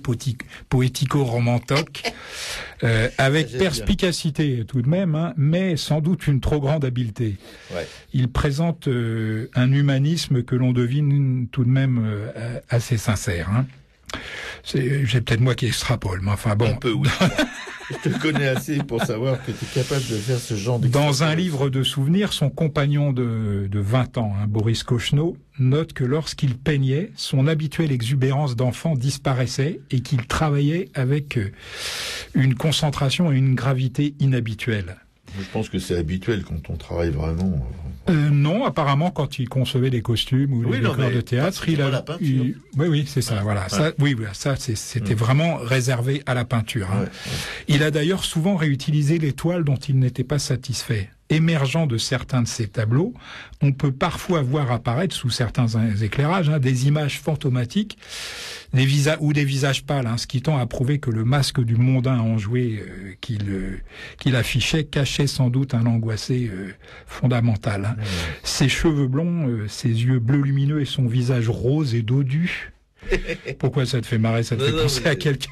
néo-poético-romantoque, euh, avec perspicacité bien. Tout de même, hein, mais sans doute une trop grande habileté. Ouais. Il présente euh, un humanisme que l'on devine tout de même euh, assez sincère. Hein. C'est, j'ai peut-être moi qui extrapole, mais enfin bon. Un peu, oui. Je te connais assez pour savoir que tu es capable de faire ce genre de... Dans un livre de souvenirs, son compagnon de, de vingt ans, hein, Boris Caucheneau, note que lorsqu'il peignait, son habituelle exubérance d'enfant disparaissait et qu'il travaillait avec une concentration et une gravité inhabituelles. Je pense que c'est habituel quand on travaille vraiment... Euh, non, apparemment, quand il concevait des costumes ou oui, les décors de théâtre, il a... Il... Oui, oui, c'est ça, ouais, voilà. Ouais. Ça, oui, ça, c'est, c'était ouais. vraiment réservé à la peinture. Hein. Ouais, ouais. Il a d'ailleurs souvent réutilisé les toiles dont il n'était pas satisfait. Émergeant de certains de ses tableaux, on peut parfois voir apparaître, sous certains éclairages, hein, des images fantomatiques des visa- ou des visages pâles, hein, ce qui tend à prouver que le masque du mondain enjoué euh, qu'il, euh, qu'il affichait cachait sans doute un angoissé euh, fondamental. Hein. Mmh. Ses cheveux blonds, euh, ses yeux bleus lumineux et son visage rose et dodu. Pourquoi ça te fait marrer? Ça te non, fait non, penser mais... à quelqu'un?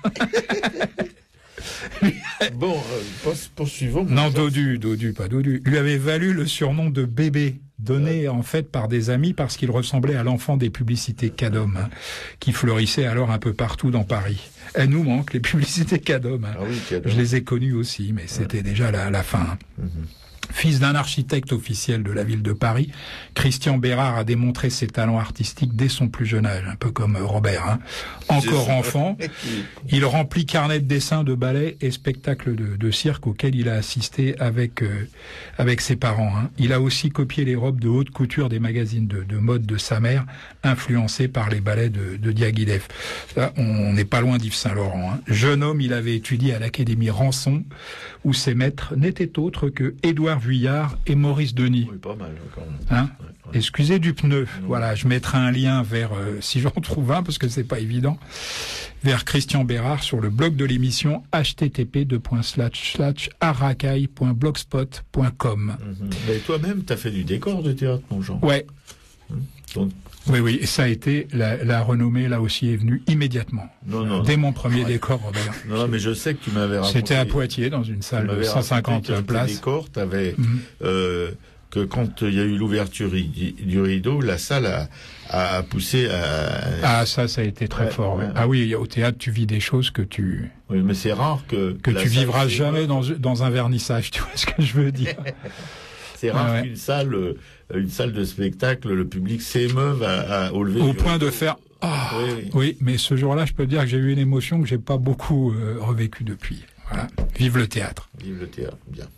Bon, euh, poursuivons. Non, Dodu, Dodu, pas Dodu. Lui avait valu le surnom de bébé, donné en fait par des amis parce qu'il ressemblait à l'enfant des publicités Cadom, hein, qui fleurissaient alors un peu partout dans Paris. Elles nous manquent, les publicités Cadom. Hein. Ah oui, Cadom. Je les ai connues aussi, mais c'était ouais. déjà la, la fin. Hein. Mm-hmm. Fils d'un architecte officiel de la ville de Paris, Christian Bérard a démontré ses talents artistiques dès son plus jeune âge, un peu comme Robert. Hein. Encore enfant, il remplit carnet de dessins, de ballets et spectacles de, de cirque auxquels il a assisté avec euh, avec ses parents. Hein. Il a aussi copié les robes de haute couture des magazines de, de mode de sa mère, influencé par les ballets de, de Diaghilev. Là, on n'est pas loin d'Yves Saint-Laurent. Hein. Jeune homme, il avait étudié à l'Académie Rançon, où ses maîtres n'étaient autres que Édouard Vuillard et Maurice Denis. Oui, pas mal. Quand même. Hein ouais, ouais. Excusez du pneu. Non. Voilà, je mettrai un lien vers, euh, si j'en trouve un, parce que c'est pas évident, vers Christian Bérard sur le blog de l'émission h t t p deux points slash slash aracaille point blogspot point com. Mm-hmm. Mais toi-même, tu as fait du décor de théâtre, mon Jean. Ouais. Mmh. Donc, Oui, oui, et ça a été, la, la renommée, là aussi, est venue immédiatement. Non, non. Dès mon premier Ouais. décor, Robert. Non, non, mais je sais que tu m'avais raconté. C'était à Poitiers, dans une salle de cent cinquante places. Décor, t'avais, Mhm. euh, que quand il y a eu l'ouverture i- du rideau, la salle a, a poussé à... Ah, ça, ça a été très Ouais, fort. ouais, ouais. ouais. Ah oui, au théâtre, tu vis des choses que tu, Oui, mais c'est rare que... que la tu salle vivras s'émeut. jamais dans, dans un vernissage, tu vois ce que je veux dire. C'est rare Ah ouais. qu'une salle, euh, une salle de spectacle, le public s'émeuve à, à, au lever Au du point rideau. de faire, ah, Oui, oui. oui, mais ce jour-là, je peux te dire que j'ai eu une émotion que j'ai pas beaucoup euh, revécue depuis. Voilà. Vive le théâtre. Vive le théâtre, bien.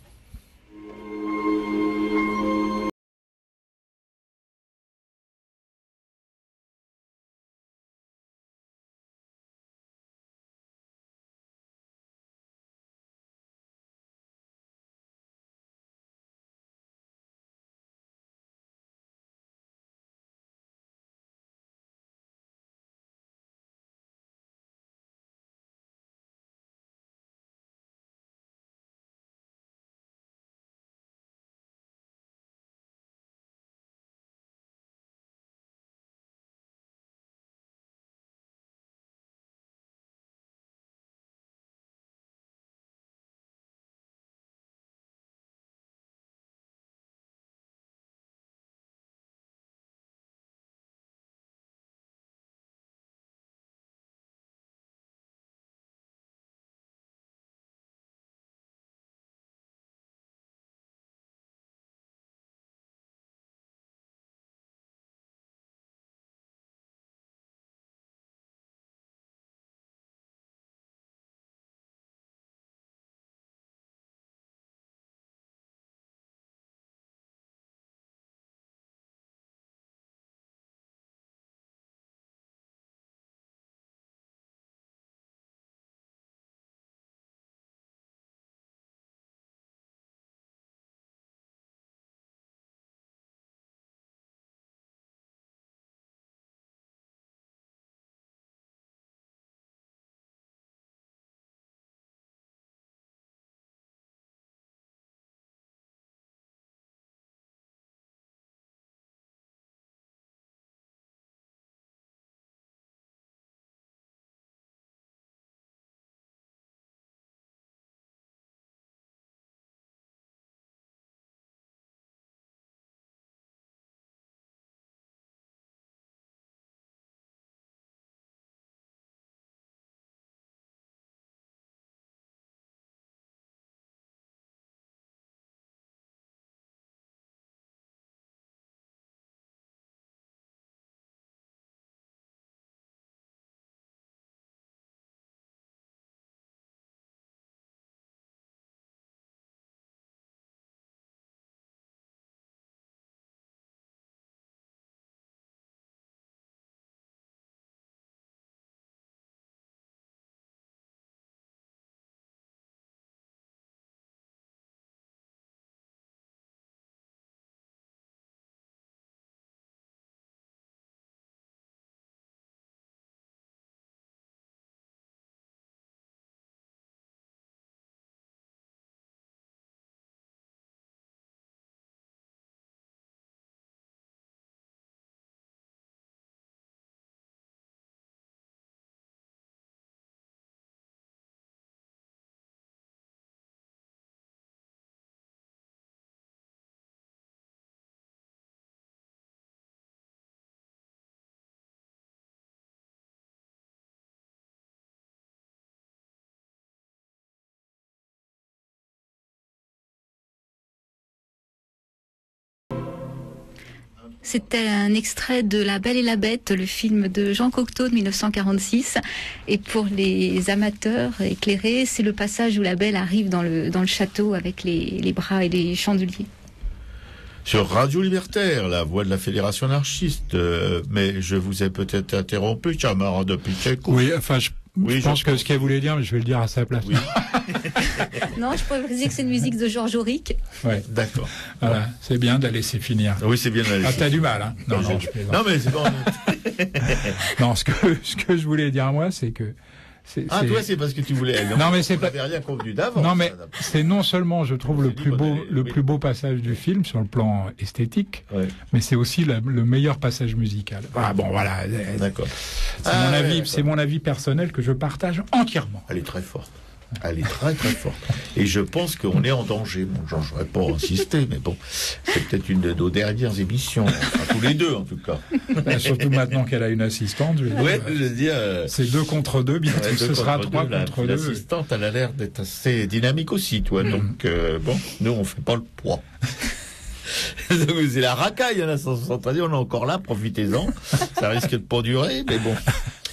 C'était un extrait de La Belle et la Bête, le film de Jean Cocteau de mille neuf cent quarante-six. Et pour les amateurs éclairés, c'est le passage où la Belle arrive dans le, dans le château avec les, les bras et les chandeliers. Sur Radio Libertaire, la voix de la Fédération anarchiste. Euh, mais je vous ai peut-être interrompu, camarade Picheco. Oui, enfin, je, oui, je pense je... que ce qu'elle voulait dire, mais je vais le dire à sa place. Oui. Non, je pourrais préciser que c'est une musique de Georges Auric. Ouais. D'accord. Voilà, c'est bien de la laisser finir. Oui, c'est bien de la laisser. Ah, t'as du mal, hein? Non, non, je plaisante. Non, mais c'est bon. Non, ce que, ce que je voulais dire, moi, c'est que... C'est, ah, c'est... toi, c'est parce que tu voulais... Non, non mais c'est on pas... n'avait rien convenu d'avant. Non, mais c'est non seulement, je trouve, le plus beau, allait... le oui. plus beau passage du film sur le plan esthétique, ouais. mais c'est aussi la, le meilleur passage musical. Ah bon, voilà. D'accord. C'est, ah, mon, ouais, avis, d'accord. c'est mon avis personnel que je partage entièrement. Elle est très forte. Elle est très très forte. Et je pense qu'on est en danger. Bon, j'en j'aurais pas insisté, mais bon, c'est peut-être une de nos dernières émissions. Enfin, tous les deux, en tout cas. Ben, surtout maintenant qu'elle a une assistante. Je veux ouais, dire, je veux dire. Euh... C'est deux contre deux, bientôt ouais, ce deux sera contre trois deux, contre la, deux. L'assistante, elle a l'air d'être assez dynamique aussi, toi. Mm. Donc, euh, bon, nous, on fait pas le poids. C'est la racaille, hein, la cent soixante-treize, on est encore là, profitez-en. Ça risque de pas durer, mais bon.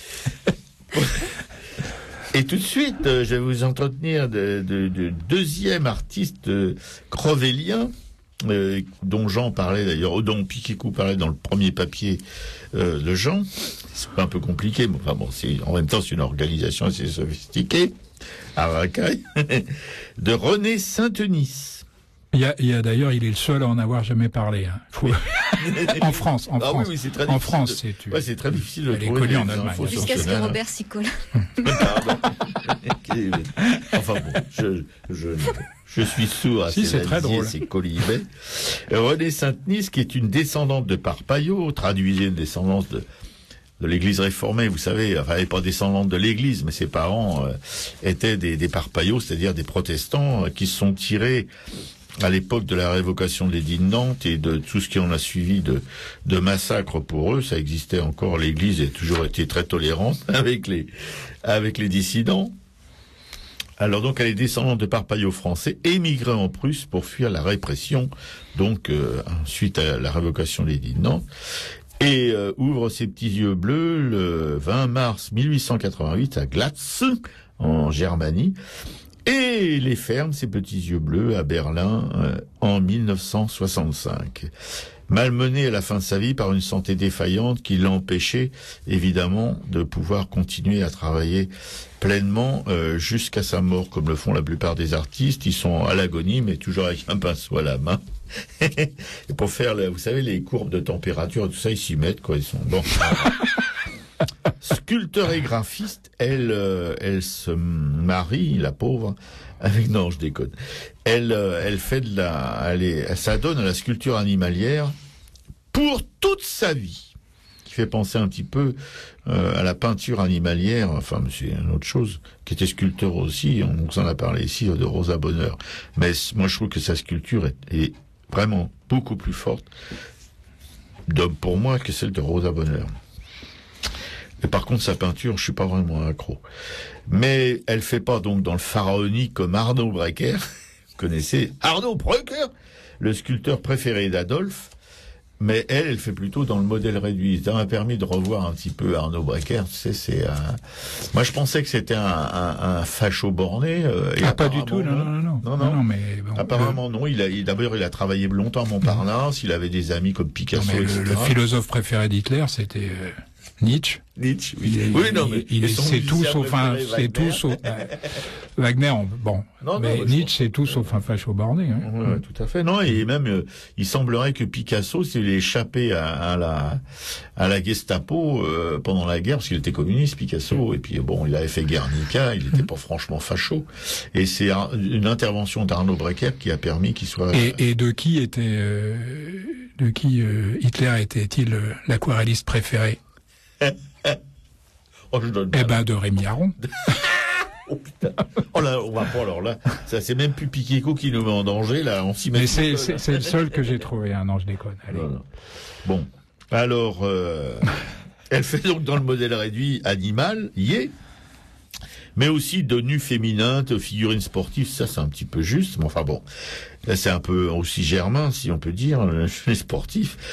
Et tout de suite, euh, je vais vous entretenir de, de, de deuxième artiste euh, crevélien, euh, dont Jean parlait d'ailleurs, dont Piquécou parlait dans le premier papier euh, de Jean. C'est un peu compliqué, mais enfin bon, c'est, en même temps, c'est une organisation assez sophistiquée, à Racaille, de René Saint-Denis. Il y a, il y a d'ailleurs, il est le seul à en avoir jamais parlé. Hein. Faut... en France, en ah France, oui, oui, c'est très en France, de... c'est tu... ouais, c'est très difficile de Elle trouver est connue des en Allemagne. infos sur Jusqu'à ce ce que nain. Robert s'y colle. Pardon. Enfin bon, je, je, je suis sourd à si, ces c'est très drôle. ces colibets. René Saint-Denis, qui est une descendante de Parpaillot, traduisait une descendance de de l'Église réformée, vous savez, enfin, elle n'est pas descendante de l'Église, mais ses parents euh, étaient des, des Parpaillots, c'est-à-dire des protestants euh, qui se sont tirés à l'époque de la révocation de l'édit de Nantes et de tout ce qui en a suivi de, de massacres pour eux. Ça existait encore, l'Église a toujours été très tolérante avec les, avec les dissidents. Alors donc, elle est descendante de Parpaillots français, émigrée en Prusse pour fuir la répression, donc euh, suite à la révocation de l'édit de Nantes. Et euh, ouvre ses petits yeux bleus le vingt mars mille huit cent quatre-vingt-huit à Glatz, en Germanie, et les ferme, ses petits yeux bleus, à Berlin euh, en mille neuf cent soixante-cinq. Malmené à la fin de sa vie par une santé défaillante qui l'empêchait évidemment de pouvoir continuer à travailler pleinement euh, jusqu'à sa mort, comme le font la plupart des artistes. Ils sont à l'agonie, mais toujours avec un pinceau à la main. Et pour faire, le, vous savez, les courbes de température et tout ça, ils s'y mettent, quoi. Ils sont bon. Sculpteur et graphiste, elle, euh, elle se marie, la pauvre, avec, non, je déconne. Elle, euh, elle fait de la, elle, est, elle s'adonne à la sculpture animalière pour toute sa vie. Qui fait penser un petit peu euh, à la peinture animalière, enfin, c'est une autre chose, qui était sculpteur aussi, on vous en a parlé ici, de Rosa Bonheur. Mais moi, je trouve que sa sculpture est, est vraiment beaucoup plus forte, de, pour moi, que celle de Rosa Bonheur. Et par contre, sa peinture, je suis pas vraiment accro. Mais elle fait pas donc dans le pharaonique comme Arnaud Brecker. Vous connaissez Arnaud Brecker, le sculpteur préféré d'Adolphe. Mais elle, elle fait plutôt dans le modèle réduit. Ça m'a permis de revoir un petit peu Arnaud Brecker. Tu sais, c'est un... Moi, je pensais que c'était un, un, un facho borné. Euh, et ah, pas du tout, non, non, non. non, non, non, non mais bon, apparemment, non. Il a, il, d'abord, il a travaillé longtemps à Montparnasse. Il avait des amis comme Picasso, non, mais et cetera. Le, le philosophe préféré d'Hitler, c'était... Euh... Nietzsche. Nietzsche, oui. Il, oui, non, mais il, c'est tout sauf un, c'est tout sauf, euh, Wagner, bon. Non, mais non, Nietzsche, c'est tout sauf un facho borné, hein. Ouais, ouais, tout à fait. Non, et même, euh, il semblerait que Picasso, s'il est échappé à, à la, à la Gestapo, euh, pendant la guerre, parce qu'il était communiste, Picasso, et puis bon, il avait fait Guernica, il était pas franchement facho. Et c'est un, une intervention d'Arnaud Brecker qui a permis qu'il soit... Et, et de qui était, euh, de qui, euh, Hitler était-il euh, l'aquarelliste préféré? Oh, je donne eh ben, de Rémi Aron. Oh putain. Oh là, on va pas, alors là, ça c'est même plus Piquéco qui nous met en danger, là, on s'y met. Mais c'est, c'est, c'est le seul que j'ai trouvé, hein. Non, je déconne. Allez. Non, non. Bon. Alors, euh, elle fait donc dans le modèle réduit animal, yé, mais aussi de nus féminins, de figurines sportives, ça c'est un petit peu juste, mais enfin bon, là c'est un peu aussi germain, si on peut dire, les sportifs.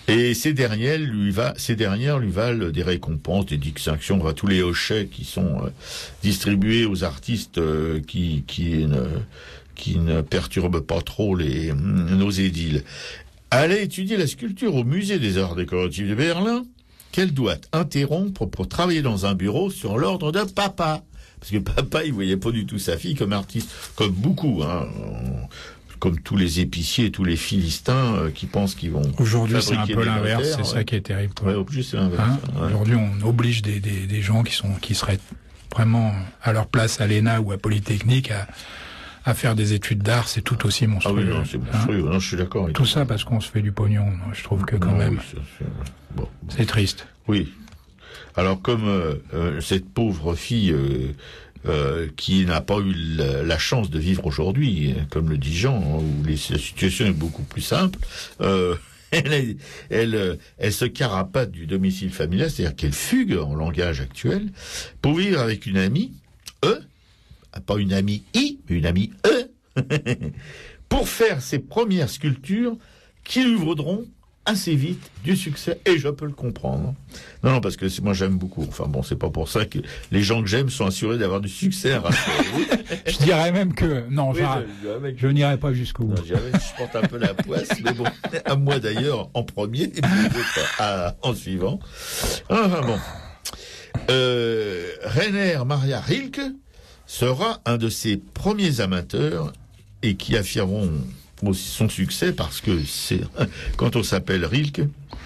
Et ces dernières lui va, ces dernières lui valent des récompenses, des distinctions, enfin, tous les hochets qui sont euh, distribués aux artistes euh, qui qui ne qui ne perturbent pas trop les nos édiles. Elle a étudié la sculpture au musée des arts décoratifs de Berlin, qu'elle doit interrompre pour travailler dans un bureau sur l'ordre de papa. Parce que papa, il voyait pas du tout sa fille comme artiste, comme beaucoup, hein, comme tous les épiciers et tous les philistins euh, qui pensent qu'ils vont. Aujourd'hui, c'est un peu l'inverse, c'est ouais. ça qui est terrible. Ouais, aujourd'hui, c'est l'inverse. Hein ouais. Aujourd'hui, on oblige des, des, des gens qui sont, qui seraient vraiment à leur place à l'E N A ou à Polytechnique à, à faire des études d'art, c'est tout aussi monstrueux. Ah oui, non, c'est monstrueux. Hein non, je suis d'accord. Tout ça parce qu'on se fait du pognon. Je trouve que quand non, même, oui, c'est, bon. c'est triste. Oui. Alors comme euh, euh, cette pauvre fille euh, euh, qui n'a pas eu la, la chance de vivre aujourd'hui, comme le dit Jean, hein, où les, la situation est beaucoup plus simple, euh, elle, est, elle, elle se carapate du domicile familial, c'est-à-dire qu'elle fugue en langage actuel pour vivre avec une amie, E, pas une amie I, mais une amie E, pour faire ses premières sculptures qui lui vaudront assez vite du succès, et je peux le comprendre. Non, non, parce que c'est, moi j'aime beaucoup. Enfin bon, c'est pas pour ça que les gens que j'aime sont assurés d'avoir du succès. Je dirais même que non, oui, je, je n'irai pas jusqu'au bout. Non, je porte un peu la poisse, mais bon, à moi d'ailleurs en premier, et puis à, en suivant. Enfin bon, euh, Rainer Maria Rilke sera un de ses premiers amateurs et qui affirmeront aussi son succès parce que c'est quand on s'appelle Rilke,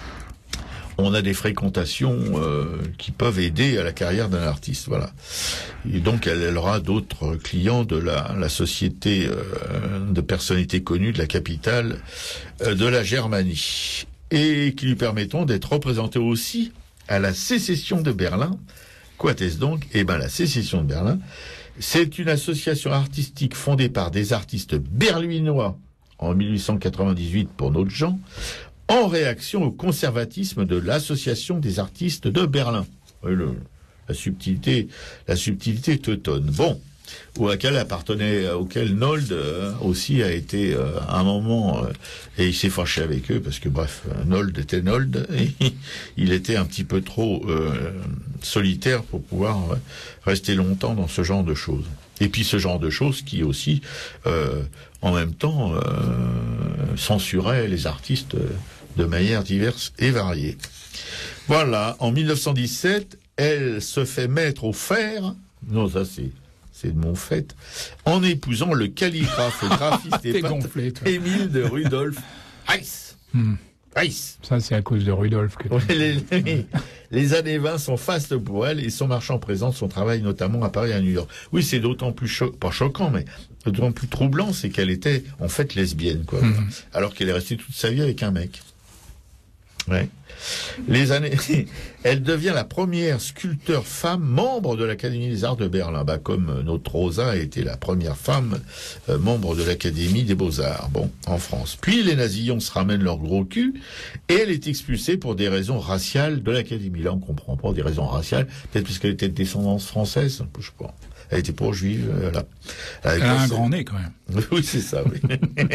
on a des fréquentations euh, qui peuvent aider à la carrière d'un artiste, voilà. Et donc elle, elle aura d'autres clients de la, la société euh, de personnalités connues de la capitale euh, de la Germanie et qui lui permettront d'être représenté aussi à la Sécession de Berlin. Quoi est-ce donc ? Eh ben la Sécession de Berlin, c'est une association artistique fondée par des artistes berlinois en mille huit cent quatre-vingt-dix-huit pour notre Jean, en réaction au conservatisme de l'association des artistes de Berlin. Oui, le, la subtilité, la subtilité teutonne. Bon, ou à laquelle appartenait, auquel Nold euh, aussi a été euh, à un moment, euh, et il s'est fâché avec eux parce que bref, Nold était Nold, et il était un petit peu trop euh, solitaire pour pouvoir euh, rester longtemps dans ce genre de choses. Et puis ce genre de choses qui aussi, euh, en même temps, euh, censurait les artistes de manière diverse et variée. Voilà, en mille neuf cent dix-sept, elle se fait mettre au fer, non ça c'est, c'est de mon fait, en épousant le calligraphe et graphiste et peintre Émile de Rudolf Heiss. Hmm. Heiss. Ça c'est à cause de Rudolf que les, les, les années vingt sont fastes pour elle et son marchand présente son travail notamment à Paris et à New York. Oui, c'est d'autant plus cho- pas choquant, mais d'autant plus troublant, c'est qu'elle était en fait lesbienne, quoi. Hmm. Alors qu'elle est restée toute sa vie avec un mec. Ouais. Les années, elle devient la première sculpteur femme membre de l'Académie des Arts de Berlin, bah, comme notre Rosa a été la première femme euh, membre de l'Académie des Beaux-Arts, bon, en France. Puis les nazillons se ramènent leur gros cul et elle est expulsée pour des raisons raciales de l'Académie. Là, on comprend pas des raisons raciales, peut-être parce qu'elle était de descendance française, je sais pas. Elle était pas juive, euh, là. Elle a un grand nez, quand même. Oui, c'est ça, oui.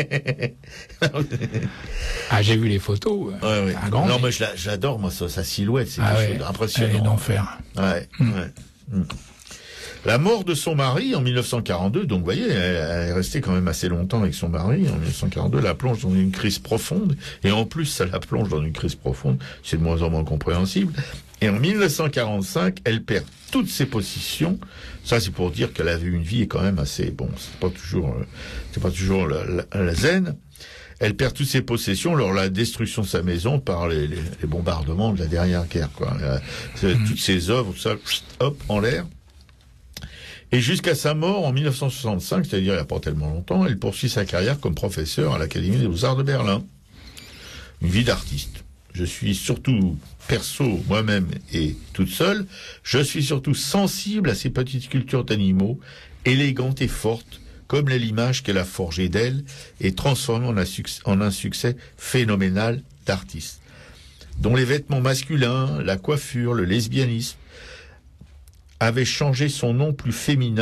Ah, j'ai vu les photos. Ouais, ouais. Un grand non, nez. mais je la, j'adore, moi, sa, sa silhouette, c'est ah quelque ouais, chose d'impressionnant. Elle est d'enfer. Ouais, mm. ouais. Mm. La mort de son mari en mille neuf cent quarante-deux, donc vous voyez, elle, elle est restée quand même assez longtemps avec son mari. En mille neuf cent quarante-deux, la plonge dans une crise profonde, et en plus, ça la plonge dans une crise profonde, c'est de moins en moins compréhensible. Et en mille neuf cent quarante-cinq, elle perd toutes ses possessions. Ça, c'est pour dire qu'elle a eu une vie quand même assez, bon, c'est pas toujours, euh, c'est pas toujours la, la, la zen. Elle perd toutes ses possessions lors de la destruction de sa maison par les, les, les bombardements de la dernière guerre, quoi. Euh, mmh. Toutes ses œuvres, tout ça, hop, en l'air. Et jusqu'à sa mort en mille neuf cent soixante-cinq, c'est-à-dire il n'y a pas tellement longtemps, elle poursuit sa carrière comme professeur à l'Académie des Beaux-Arts de Berlin. Une vie d'artiste. Je suis surtout perso, moi-même et toute seule, je suis surtout sensible à ces petites sculptures d'animaux, élégantes et fortes, comme l'image qu'elle a forgée d'elle et transformée en un succès, en un succès phénoménal d'artiste, dont les vêtements masculins, la coiffure, le lesbianisme avaient changé son nom plus féminin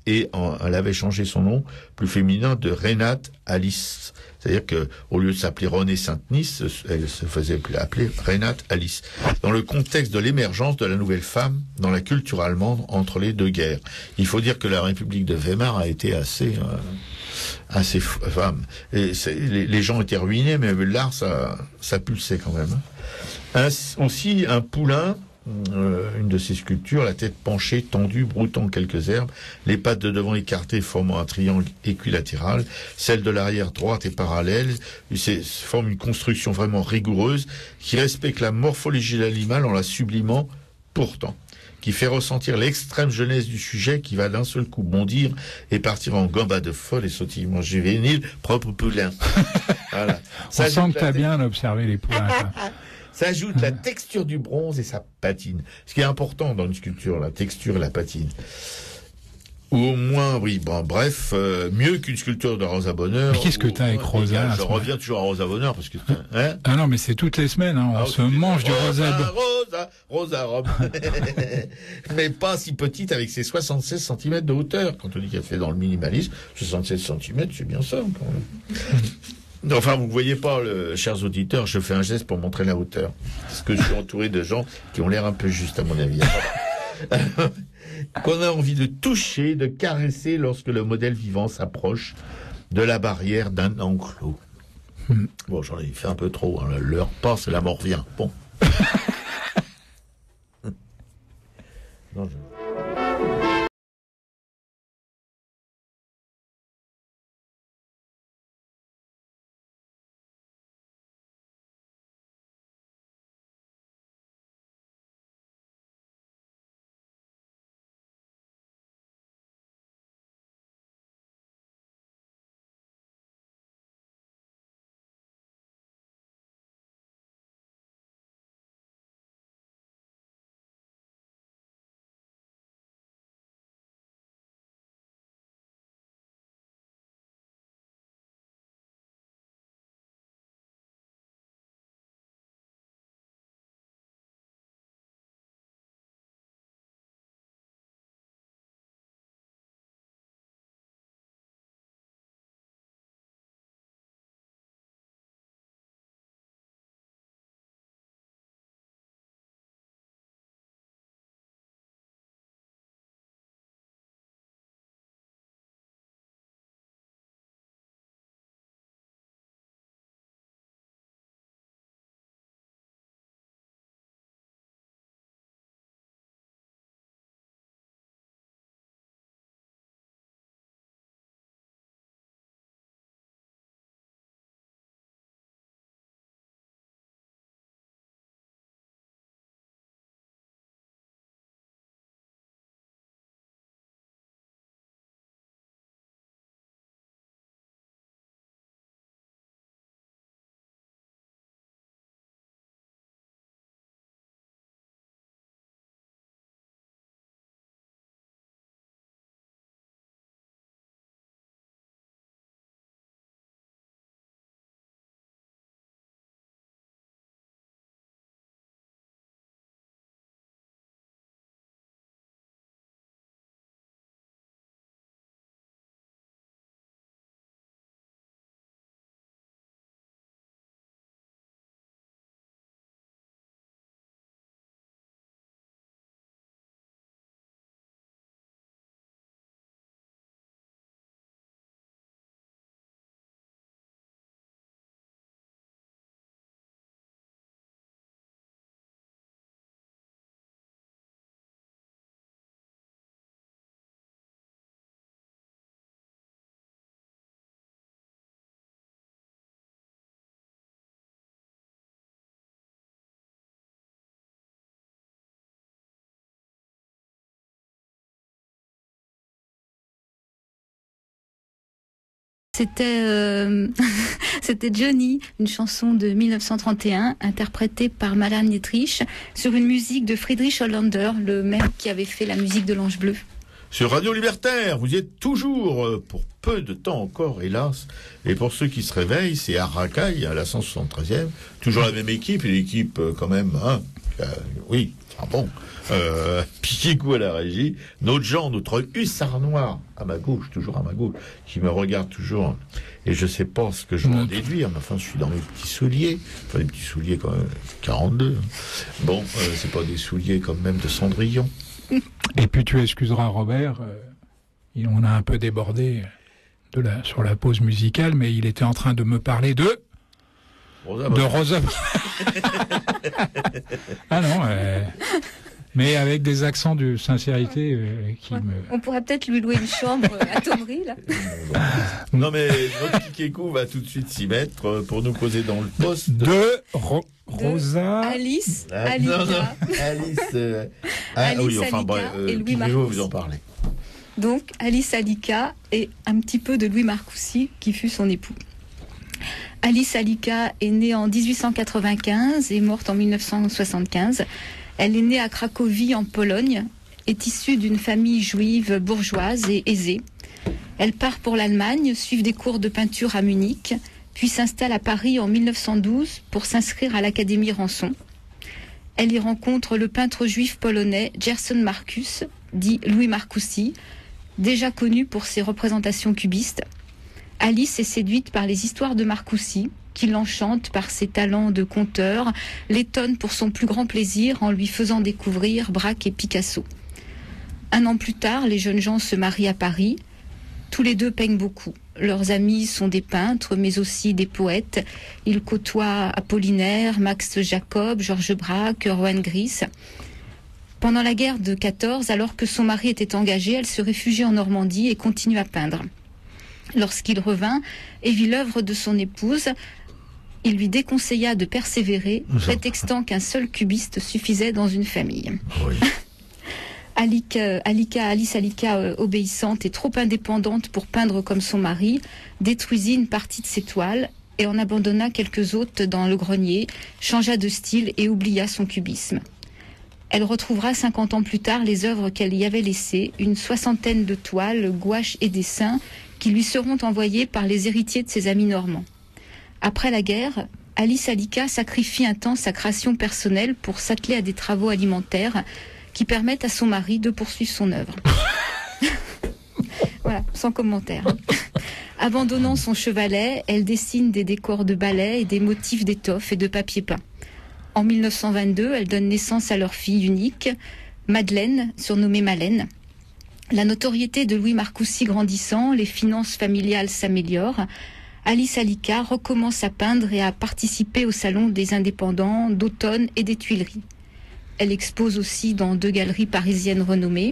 et en, elle avait changé son nom plus féminin de Renate Alice. C'est-à-dire que au lieu de s'appeler Renée Sainte-Nice, elle se faisait appeler Renate Alice. Dans le contexte de l'émergence de la nouvelle femme dans la culture allemande entre les deux guerres. Il faut dire que la République de Weimar a été assez... Euh, assez femme. Et les, les gens étaient ruinés, mais l'art, ça, ça pulsait quand même. Un, aussi, un poulain, euh, une de ces sculptures, la tête penchée, tendue, broutant quelques herbes, les pattes de devant écartées formant un triangle équilatéral, celle de l'arrière droite et parallèle, c'est, forme une construction vraiment rigoureuse qui respecte la morphologie de l'animal en la sublimant pourtant, qui fait ressentir l'extrême jeunesse du sujet qui va d'un seul coup bondir et partir en gambade folle et sautillement juvénile, propre poulain. Voilà. On sent que tu as bien observé les poulains. Ça ajoute la texture du bronze et sa patine. Ce qui est important dans une sculpture, la texture et la patine. Ou au moins, oui, bon, bref, euh, mieux qu'une sculpture de Rosa Bonheur. Mais qu'est-ce que t'as avec Rosa? Je reviens toujours à Rosa Bonheur parce que... Hein ah non, mais c'est toutes les semaines, hein, on ah, se mange du Rosa Bonheur. Rosa, Rosa Robe. Mais pas si petite avec ses soixante-seize centimètres de hauteur. Quand on dit qu'elle fait dans le minimalisme, soixante-seize centimètres, c'est bien ça. Quand même. Enfin, vous ne voyez pas, le, chers auditeurs, je fais un geste pour montrer la hauteur. Parce que je suis entouré de gens qui ont l'air un peu justes, à mon avis. Qu'on a envie de toucher, de caresser lorsque le modèle vivant s'approche de la barrière d'un enclos. Hmm. Bon, j'en ai fait un peu trop. Hein. L'heure passe et la mort vient. Bon. non, je... C'était euh, c'était Johnny, une chanson de mille neuf cent trente et un, interprétée par Malin Dietrich, sur une musique de Friedrich Hollander, le même qui avait fait la musique de l'Ange Bleu. Sur Radio Libertaire, vous y êtes toujours, pour peu de temps encore, hélas. Et pour ceux qui se réveillent, c'est Arracaille, à la cent soixante-treizième. Toujours la même équipe, une équipe quand même, hein, Euh, oui, ah bon. Euh, Piquet-Cou à la régie. Notre Jean, notre hussard noir, à ma gauche, toujours à ma gauche, qui me regarde toujours. Et je sais pas ce que je vais en déduire, mais enfin, je suis dans mes petits souliers. Enfin, des petits souliers quand même, quarante-deux. Bon, euh, c'est pas des souliers quand même de Cendrillon. Et puis tu excuseras Robert, euh, on a un peu débordé de la, sur la pause musicale, mais il était en train de me parler de... Rosa, de Rosa. Ah non, euh, mais avec des accents de sincérité euh, qui ouais. me... On pourrait peut-être lui louer une chambre à Thomery, là. Non, mais notre Piquet-Cou va tout de suite s'y mettre pour nous poser dans le poste. De, Ro- de Rosa... Alice, Ah, Alika. non, non, Alice... Euh... Ah, Alice oui, enfin, Alika bref, euh, et Louis Piquet-Cou Marcoussis. vous en parlez. Donc, Alice Alika et un petit peu de Louis Marcoussis, qui fut son époux. Alice Alika est née en dix-huit cent quatre-vingt-quinze et morte en mille neuf cent soixante-quinze. Elle est née à Cracovie, en Pologne, est issue d'une famille juive bourgeoise et aisée. Elle part pour l'Allemagne, suit des cours de peinture à Munich, puis s'installe à Paris en mille neuf cent douze pour s'inscrire à l'Académie Ranson. Elle y rencontre le peintre juif polonais Gerson Marcus, dit Louis Marcoussis, déjà connu pour ses représentations cubistes. Alice est séduite par les histoires de Marcoussis, qui l'enchante par ses talents de conteur, l'étonne pour son plus grand plaisir en lui faisant découvrir Braque et Picasso. Un an plus tard, les jeunes gens se marient à Paris. Tous les deux peignent beaucoup. Leurs amis sont des peintres, mais aussi des poètes. Ils côtoient Apollinaire, Max Jacob, Georges Braque, Rohan Gris. Pendant la guerre de quatorze, alors que son mari était engagé, elle se réfugie en Normandie et continue à peindre. Lorsqu'il revint et vit l'œuvre de son épouse, il lui déconseilla de persévérer, prétextant qu'un seul cubiste suffisait dans une famille. Oui. Alika, Alika, Alice Alika, euh, obéissante et trop indépendante pour peindre comme son mari, détruisit une partie de ses toiles et en abandonna quelques autres dans le grenier, changea de style et oublia son cubisme. Elle retrouvera cinquante ans plus tard les œuvres qu'elle y avait laissées, une soixantaine de toiles, gouaches et dessins, qui lui seront envoyés par les héritiers de ses amis normands. Après la guerre, Alice Alika sacrifie un temps sa création personnelle pour s'atteler à des travaux alimentaires qui permettent à son mari de poursuivre son œuvre. Voilà, sans commentaire. Abandonnant son chevalet, elle dessine des décors de ballet et des motifs d'étoffe et de papier peint. En mille neuf cent vingt-deux, elle donne naissance à leur fille unique, Madeleine, surnommée Malène. La notoriété de Louis Marcoussis grandissant, les finances familiales s'améliorent. Alice Alika recommence à peindre et à participer au salon des indépendants d'automne et des Tuileries. Elle expose aussi dans deux galeries parisiennes renommées.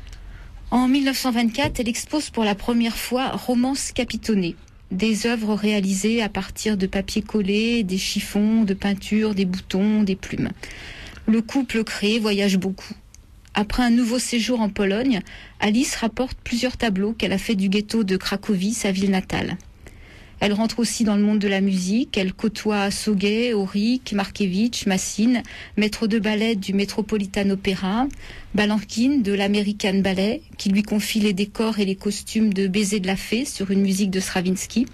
En mille neuf cent vingt-quatre, elle expose pour la première fois Romance capitonnée, des œuvres réalisées à partir de papier collé, des chiffons, de peintures, des boutons, des plumes. Le couple créé voyage beaucoup. Après un nouveau séjour en Pologne, Alice rapporte plusieurs tableaux qu'elle a fait du ghetto de Cracovie, sa ville natale. Elle rentre aussi dans le monde de la musique. Elle côtoie Sauguet, Auric, Markiewicz, Massine, maître de ballet du Metropolitan Opera, Balanchine de l'American Ballet, qui lui confie les décors et les costumes de Baiser de la Fée sur une musique de Stravinsky.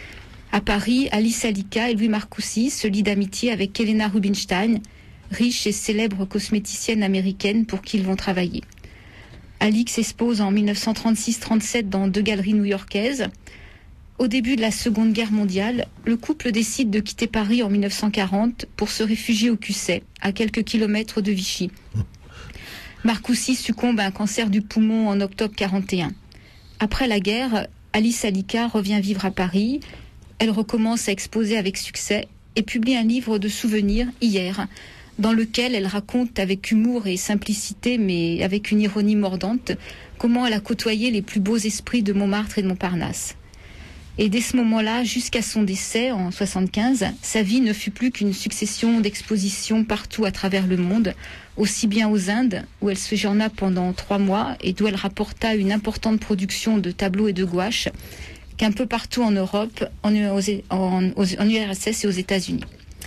À Paris, Alice Alika et Louis Marcoussis se lient d'amitié avec Helena Rubinstein, riche et célèbre cosméticienne américaine pour qui ils vont travailler. Alix s'expose en mille neuf cent trente-six trente-sept dans deux galeries new-yorkaises. Au début de la Seconde Guerre mondiale, le couple décide de quitter Paris en mille neuf cent quarante pour se réfugier au Cusset, à quelques kilomètres de Vichy. Marcoussis succombe à un cancer du poumon en octobre quarante et un. Après la guerre, Alice Alika revient vivre à Paris. Elle recommence à exposer avec succès et publie un livre de souvenirs, Hier, dans lequel elle raconte avec humour et simplicité, mais avec une ironie mordante, comment elle a côtoyé les plus beaux esprits de Montmartre et de Montparnasse. Et dès ce moment-là, jusqu'à son décès en soixante-quinze, sa vie ne fut plus qu'une succession d'expositions partout à travers le monde, aussi bien aux Indes, où elle séjourna pendant trois mois et d'où elle rapporta une importante production de tableaux et de gouaches, qu'un peu partout en Europe, en, en, en, en U R S S et aux États-Unis.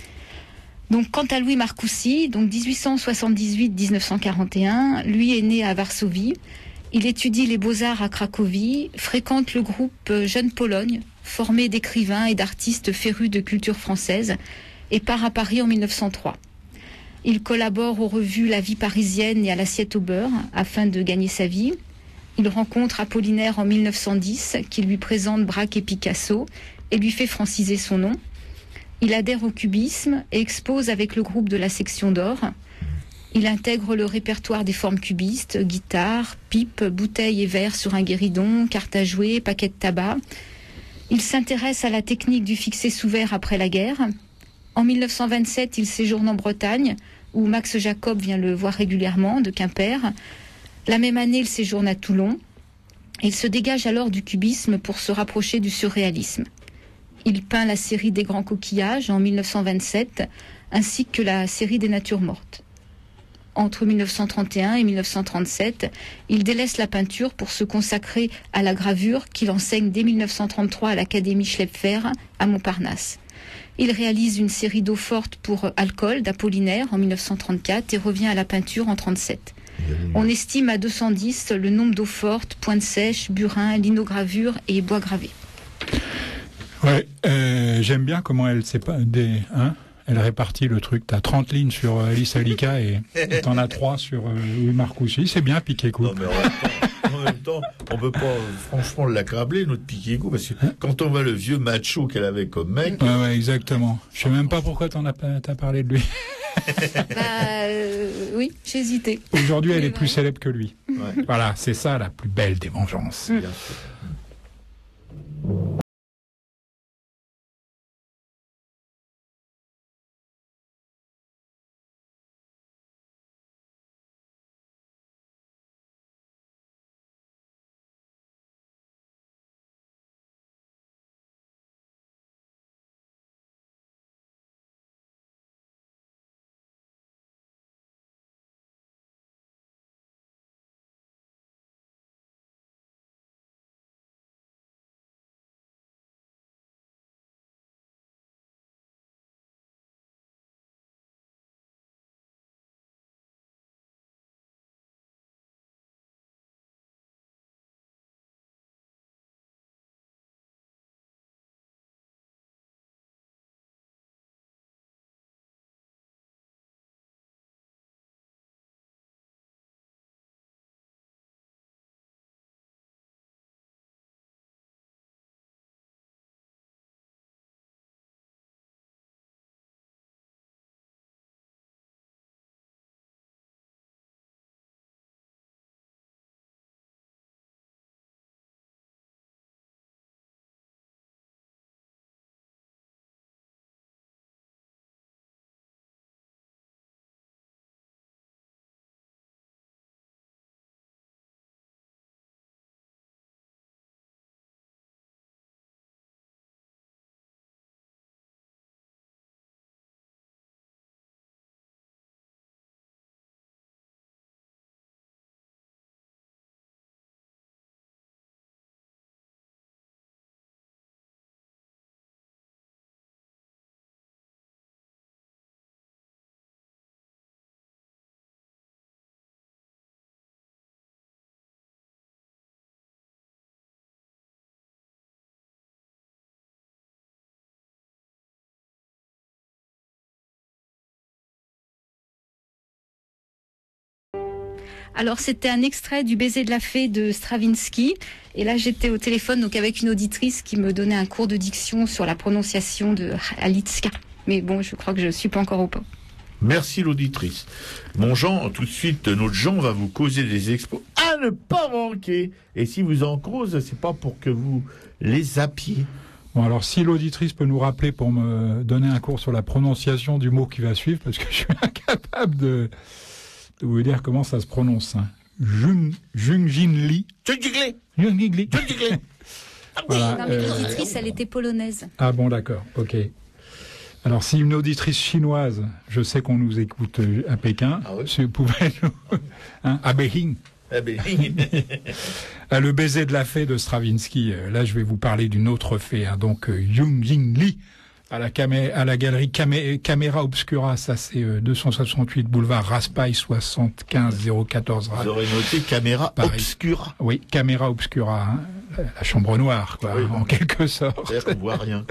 Donc, quant à Louis Marcoussis, donc dix-huit cent soixante-dix-huit à dix-neuf cent quarante et un, lui est né à Varsovie. Il étudie les beaux-arts à Cracovie, fréquente le groupe Jeune Pologne, formé d'écrivains et d'artistes férus de culture française, et part à Paris en mille neuf cent trois. Il collabore aux revues La Vie parisienne et à l'Assiette au beurre afin de gagner sa vie. Il rencontre Apollinaire en mille neuf cent dix qui lui présente Braque et Picasso et lui fait franciser son nom. Il adhère au cubisme et expose avec le groupe de la Section d'Or. Il intègre le répertoire des formes cubistes, guitare, pipe, bouteille et verre sur un guéridon, carte à jouer, paquet de tabac. Il s'intéresse à la technique du fixé sous verre après la guerre. En mille neuf cent vingt-sept, il séjourne en Bretagne, où Max Jacob vient le voir régulièrement, de Quimper. La même année, il séjourne à Toulon. Il se dégage alors du cubisme pour se rapprocher du surréalisme. Il peint la série des Grands Coquillages en mille neuf cent vingt-sept, ainsi que la série des Natures mortes. Entre mille neuf cent trente et un et mille neuf cent trente-sept, il délaisse la peinture pour se consacrer à la gravure qu'il enseigne dès mille neuf cent trente-trois à l'Académie Schlepfer à Montparnasse. Il réalise une série d'eau forte pour alcool d'Apollinaire en mille neuf cent trente-quatre et revient à la peinture en trente-sept. On estime à deux cent dix le nombre d'eau fortes, pointe sèche, burin, linogravure et bois gravé. Ouais, euh, j'aime bien comment elle sait pas des hein, elle répartit le truc. T'as trente lignes sur euh, Alice Alika et et t'en as trois sur euh, Louis Marcoussis. C'est bien Piquet-Coup. Non, mais en même temps, en même temps, on peut pas franchement l'accabler, notre Piquet-Coup, parce que quand on voit le vieux macho qu'elle avait comme mec. Ouais, ouais, exactement. Je sais même pas pourquoi t'en as pas, t'as parlé de lui. Bah, euh, oui, j'ai hésité. Aujourd'hui, elle Mais est plus ouais. célèbre que lui. Ouais. Voilà, c'est ça la plus belle des vengeances. Bien sûr. Alors c'était un extrait du Baiser de la fée de Stravinsky. Et là j'étais au téléphone donc avec une auditrice qui me donnait un cours de diction sur la prononciation de Halitska. Mais bon, je crois que je suis pas encore au point. Merci l'auditrice. Mon Jean, tout de suite, notre Jean va vous causer des expos à ne pas manquer. Et si vous en cause, c'est pas pour que vous les zappiez. Bon, alors si l'auditrice peut nous rappeler pour me donner un cours sur la prononciation du mot qui va suivre, parce que je suis incapable de, de vous dire comment ça se prononce. Hein. Jung, Jungjin Lee. Jungjin Jungjin Voilà, non, mais euh... l'auditrice, elle était polonaise. Ah bon, d'accord, ok. Alors, si une auditrice chinoise, je sais qu'on nous écoute à Pékin, ah oui. Si vous pouvez nous... hein, à Beijing. À Beijing. Le baiser de la fée de Stravinsky, là, je vais vous parler d'une autre fée, hein, donc Jungjin Lee. à la, camé à la galerie camé Caméra Obscura, ça c'est euh, deux cent soixante-huit boulevard Raspail, soixante-quinze zéro quatorze. Vous aurez noté Caméra Paris. Obscura. Oui, Caméra Obscura, hein, la, la chambre noire, quoi, Oui, en quelque sorte. C'est-à-dire qu'on voit rien.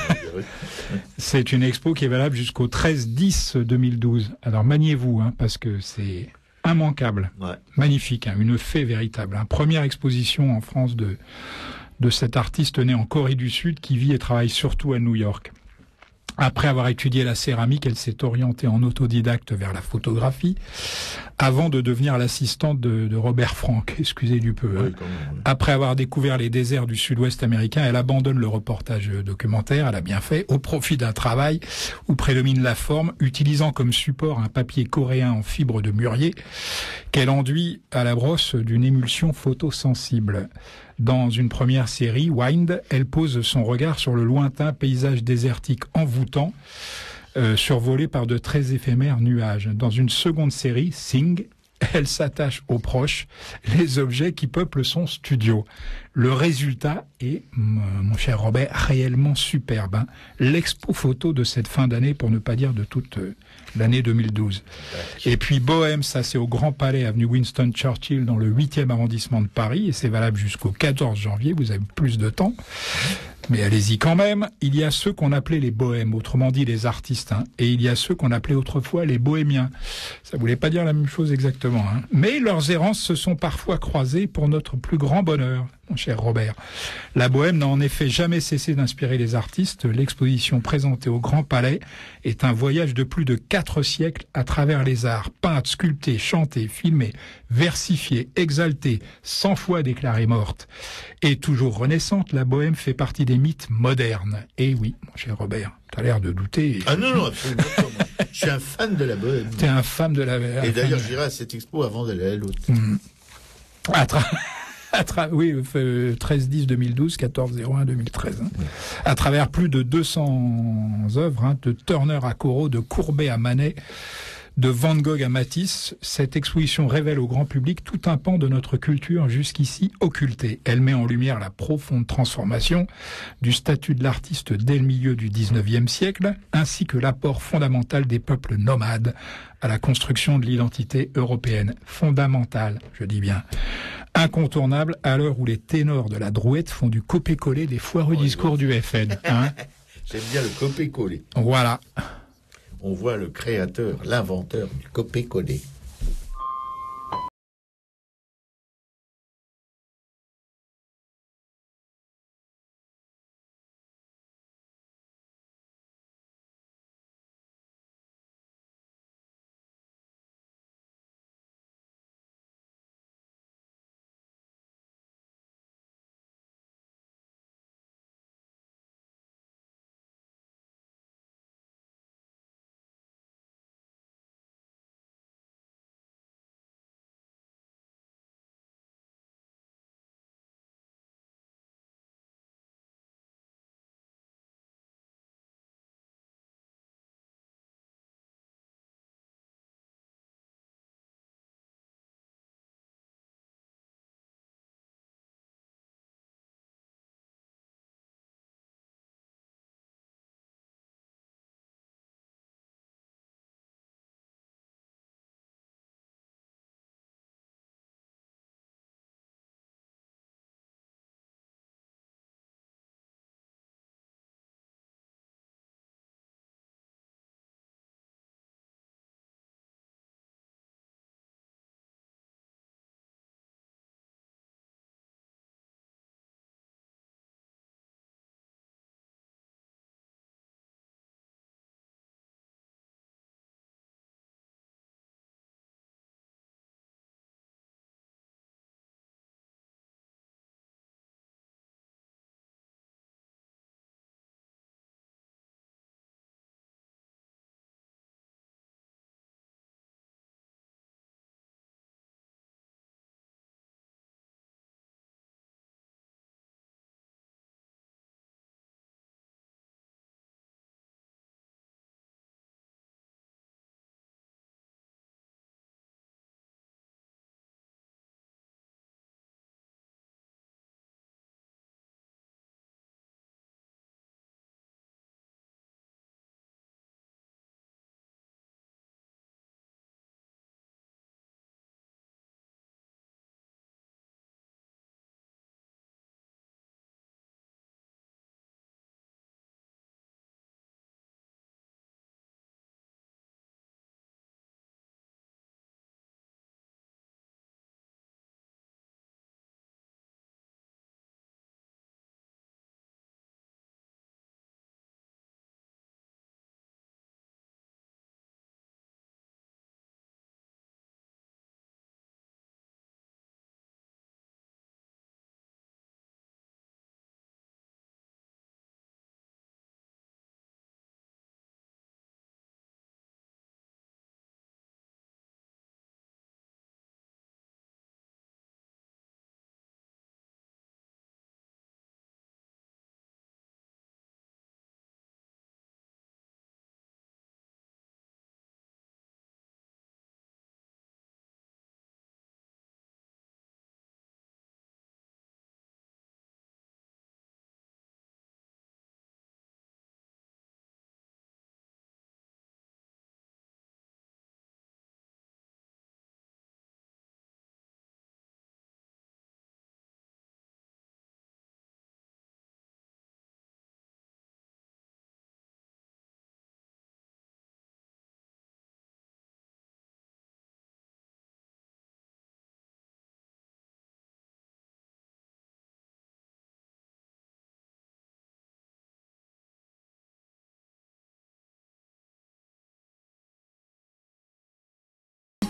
C'est une expo qui est valable jusqu'au treize dix deux mille douze. Alors maniez-vous, hein, parce que c'est immanquable, Ouais. magnifique, hein, une fée véritable. Hein. Première exposition en France de, de cet artiste né en Corée du Sud qui vit et travaille surtout à New York. Après avoir étudié la céramique, elle s'est orientée en autodidacte vers la photographie, avant de devenir l'assistante de, de Robert Frank, excusez du peu. Oui, Hein. quand même, oui. Après avoir découvert les déserts du sud-ouest américain, elle abandonne le reportage documentaire, elle a bien fait, au profit d'un travail où prédomine la forme, utilisant comme support un papier coréen en fibre de mûrier, qu'elle enduit à la brosse d'une émulsion photosensible. Dans une première série, Wind, elle pose son regard sur le lointain paysage désertique envoûtant, euh, survolé par de très éphémères nuages. Dans une seconde série, Sing, elle s'attache aux proches, les objets qui peuplent son studio. Le résultat est, mon cher Robert, réellement superbe. Hein. L'expo photo de cette fin d'année, pour ne pas dire de toute euh, l'année deux mille douze. Et puis Bohème, ça c'est au Grand Palais, avenue Winston Churchill, dans le huitième arrondissement de Paris, et c'est valable jusqu'au quatorze janvier, vous avez plus de temps. Mais allez-y quand même, il y a ceux qu'on appelait les bohèmes, autrement dit les artistes, hein, et il y a ceux qu'on appelait autrefois les bohémiens. Ça voulait pas dire la même chose exactement, hein. Mais leurs errances se sont parfois croisées pour notre plus grand bonheur, mon cher Robert. La bohème n'a en effet jamais cessé d'inspirer les artistes. L'exposition présentée au Grand Palais est un voyage de plus de quatre siècles à travers les arts, peintes, sculptées, chantées, filmées, versifiées, exaltées, cent fois déclarées mortes. Et toujours renaissante, la bohème fait partie des mythes modernes. Et oui, mon cher Robert, t'as l'air de douter. Ah non, non, absolument pas. Moi. Je suis un fan de la bohème. T'es un fan de la... Et d'ailleurs, j'irai à cette expo avant d'aller à l'autre. Mmh. À tra... À tra... Oui, euh, treize dix deux mille douze, quatorze zéro un deux mille treize. Hein. Ouais. À travers plus de deux cents œuvres, hein, de Turner à Corot, de Courbet à Manet, de Van Gogh à Matisse, cette exposition révèle au grand public tout un pan de notre culture jusqu'ici occultée. Elle met en lumière la profonde transformation du statut de l'artiste dès le milieu du dix-neuvième siècle, ainsi que l'apport fondamental des peuples nomades à la construction de l'identité européenne. Fondamental, je dis bien. Incontournable à l'heure où les ténors de la Drouette font du copier-coller des foireux oh, discours du F N. Hein. J'aime bien le copier-coller. Voilà. On voit le créateur, l'inventeur du copier-coller.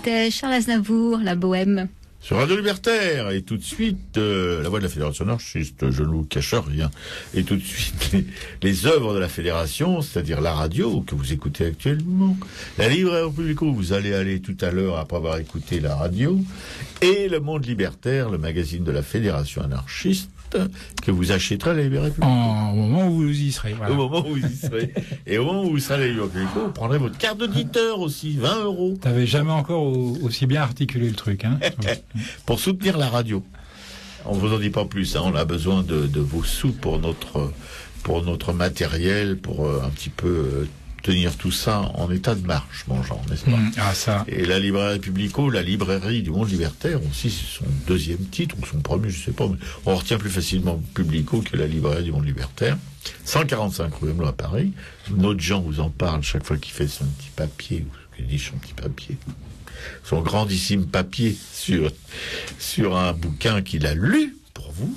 c'était Charles Aznavour, La Bohème. Sur Radio Libertaire, et tout de suite, euh, la voix de la Fédération anarchiste, je ne vous cache rien, et tout de suite, les, les œuvres de la Fédération, c'est-à-dire la radio que vous écoutez actuellement, la Librairie Publico où vous allez aller tout à l'heure après avoir écouté la radio, et le Monde Libertaire, le magazine de la Fédération anarchiste, que vous achèterez à la Librairie Publico. En, au moment où vous y serez. Voilà. Au moment où vous y serez. Et au moment où vous serez à la Librairie Publico, vous prendrez votre carte d'auditeur aussi, vingt euros. T'avais jamais encore au, aussi bien articulé le truc, hein. Pour soutenir la radio. On vous en dit pas plus, hein. On a besoin de, de vos sous pour notre, pour notre matériel, pour euh, un petit peu euh, tenir tout ça en état de marche, mon Jean, n'est-ce pas? Mmh, ah, ça. Et la Librairie Publico, la librairie du Monde Libertaire, aussi, c'est son deuxième titre, ou son premier, je sais pas, mais on retient plus facilement Publico que la Librairie du Monde Libertaire. cent quarante-cinq rue Emelot à Paris. Notre Jean vous en parle chaque fois qu'il fait son petit papier, ou ce qu'il dit son petit papier, son grandissime papier sur, sur un bouquin qu'il a lu pour vous.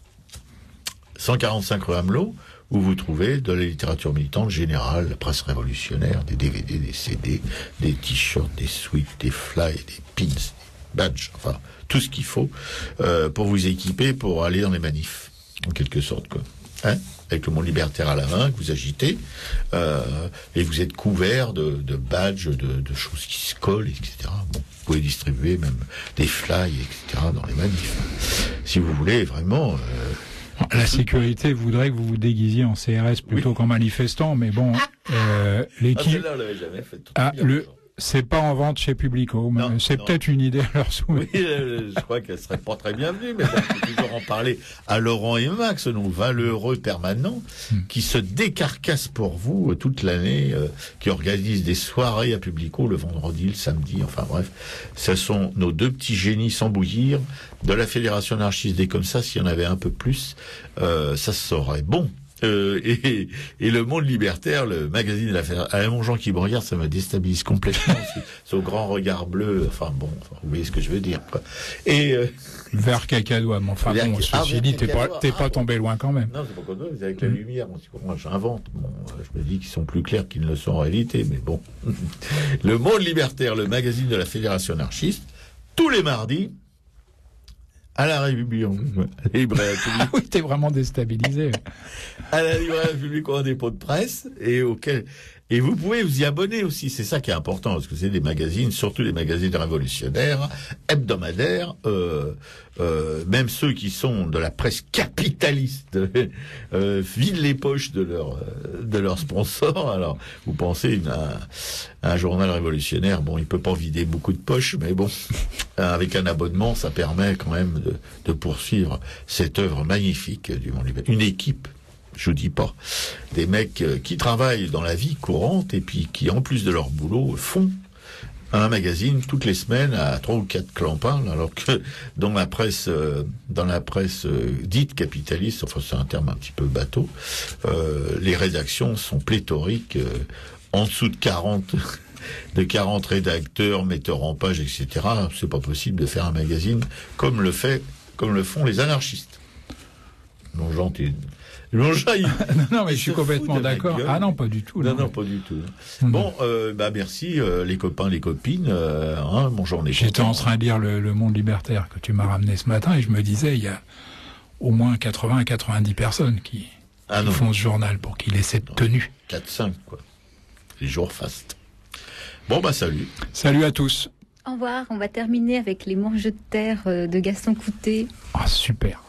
cent quarante-cinq rue Emelot, où vous trouvez de la littérature militante générale, la presse révolutionnaire, des D V D, des C D, des t-shirts, des sweats, des flyers, des pins, des badges, enfin, tout ce qu'il faut euh, pour vous équiper pour aller dans les manifs, en quelque sorte, quoi. Hein, avec le Monde Libertaire à la main, que vous agitez, euh, et vous êtes couvert de, de badges, de, de choses qui se collent, et cetera. Bon, vous pouvez distribuer même des flyers, et cetera, dans les manifs. Si vous voulez vraiment... Euh, La sécurité voudrait que vous vous déguisiez en C R S plutôt oui. qu'en manifestant, mais bon, euh, l'équipe... Ah, on jamais fait. Ah, le... C'est pas en vente chez Publico, mais non, c'est non. peut-être une idée à leur soumettre. Oui, euh, je crois qu'elle serait pas très bienvenue, mais bon, on peut toujours en parler à Laurent et Max, nos valeureux permanents, hmm. qui se décarcassent pour vous euh, toute l'année, euh, qui organisent des soirées à Publico le vendredi, le samedi, enfin bref. Ce sont nos deux petits génies sans bouillir de la Fédération anarchiste des comme ça, s'il y en avait un peu plus, euh, ça serait bon. Euh, et, et le Monde Libertaire, le magazine de la Fédération, ah, mon Jean qui me regarde, ça me déstabilise complètement, ce grand regard bleu, enfin bon, enfin, vous voyez ce que je veux dire, quoi. Et, euh, Vert cacadois, mais enfin bon, ceci ah, dit, t'es pas, t'es ah, pas tombé bon. loin quand même. Non, c'est pas comme ça, c'est avec la lumière, bon, moi j'invente, bon, je me dis qu'ils sont plus clairs qu'ils ne le sont en réalité, mais bon. Le Monde Libertaire, le magazine de la Fédération anarchiste, tous les mardis, à la République, à la Librairie Publique. Oui, t'es vraiment déstabilisé. À la Librairie Publique, en dépôt de presse, et auquel, et vous pouvez vous y abonner aussi. C'est ça qui est important, parce que c'est des magazines, surtout des magazines révolutionnaires, hebdomadaires, euh, euh, même ceux qui sont de la presse capitaliste, euh, vident les poches de leurs, de leurs sponsors. Alors, vous pensez une, un, un journal révolutionnaire, bon, il peut pas vider beaucoup de poches, mais bon, avec un abonnement, ça permet quand même de, de poursuivre cette œuvre magnifique du Monde Libertaire. Une équipe, je vous dis pas, des mecs qui travaillent dans la vie courante et puis qui, en plus de leur boulot, font un magazine toutes les semaines à trois ou quatre clampins, alors que dans la presse, euh, dans la presse euh, dite capitaliste, enfin c'est un terme un petit peu bateau, euh, les rédactions sont pléthoriques, euh, en dessous de quarante de quarante rédacteurs, metteurs en page, et cetera. C'est pas possible de faire un magazine comme le fait, comme le font les anarchistes. Non, Jean, t'es... Non, Jean, il... non, mais je suis complètement d'accord. Ah non, pas du tout. Non, non, non pas du tout. Mmh. Bon, euh, bah merci euh, les copains, les copines. Euh, hein, bon, j'en ai. J'étais en train de lire le, le Monde Libertaire que tu m'as ramené ce matin et je me disais, il y a au moins quatre-vingts à quatre-vingt-dix personnes qui, ah qui font ce journal pour qu'il ait cette tenue. quatre cinq, quoi. Les jours fastes. Bon, bah salut. Salut à tous. Au revoir. On va terminer avec Les Mangeux de terre de Gaston Coutet. Ah, super.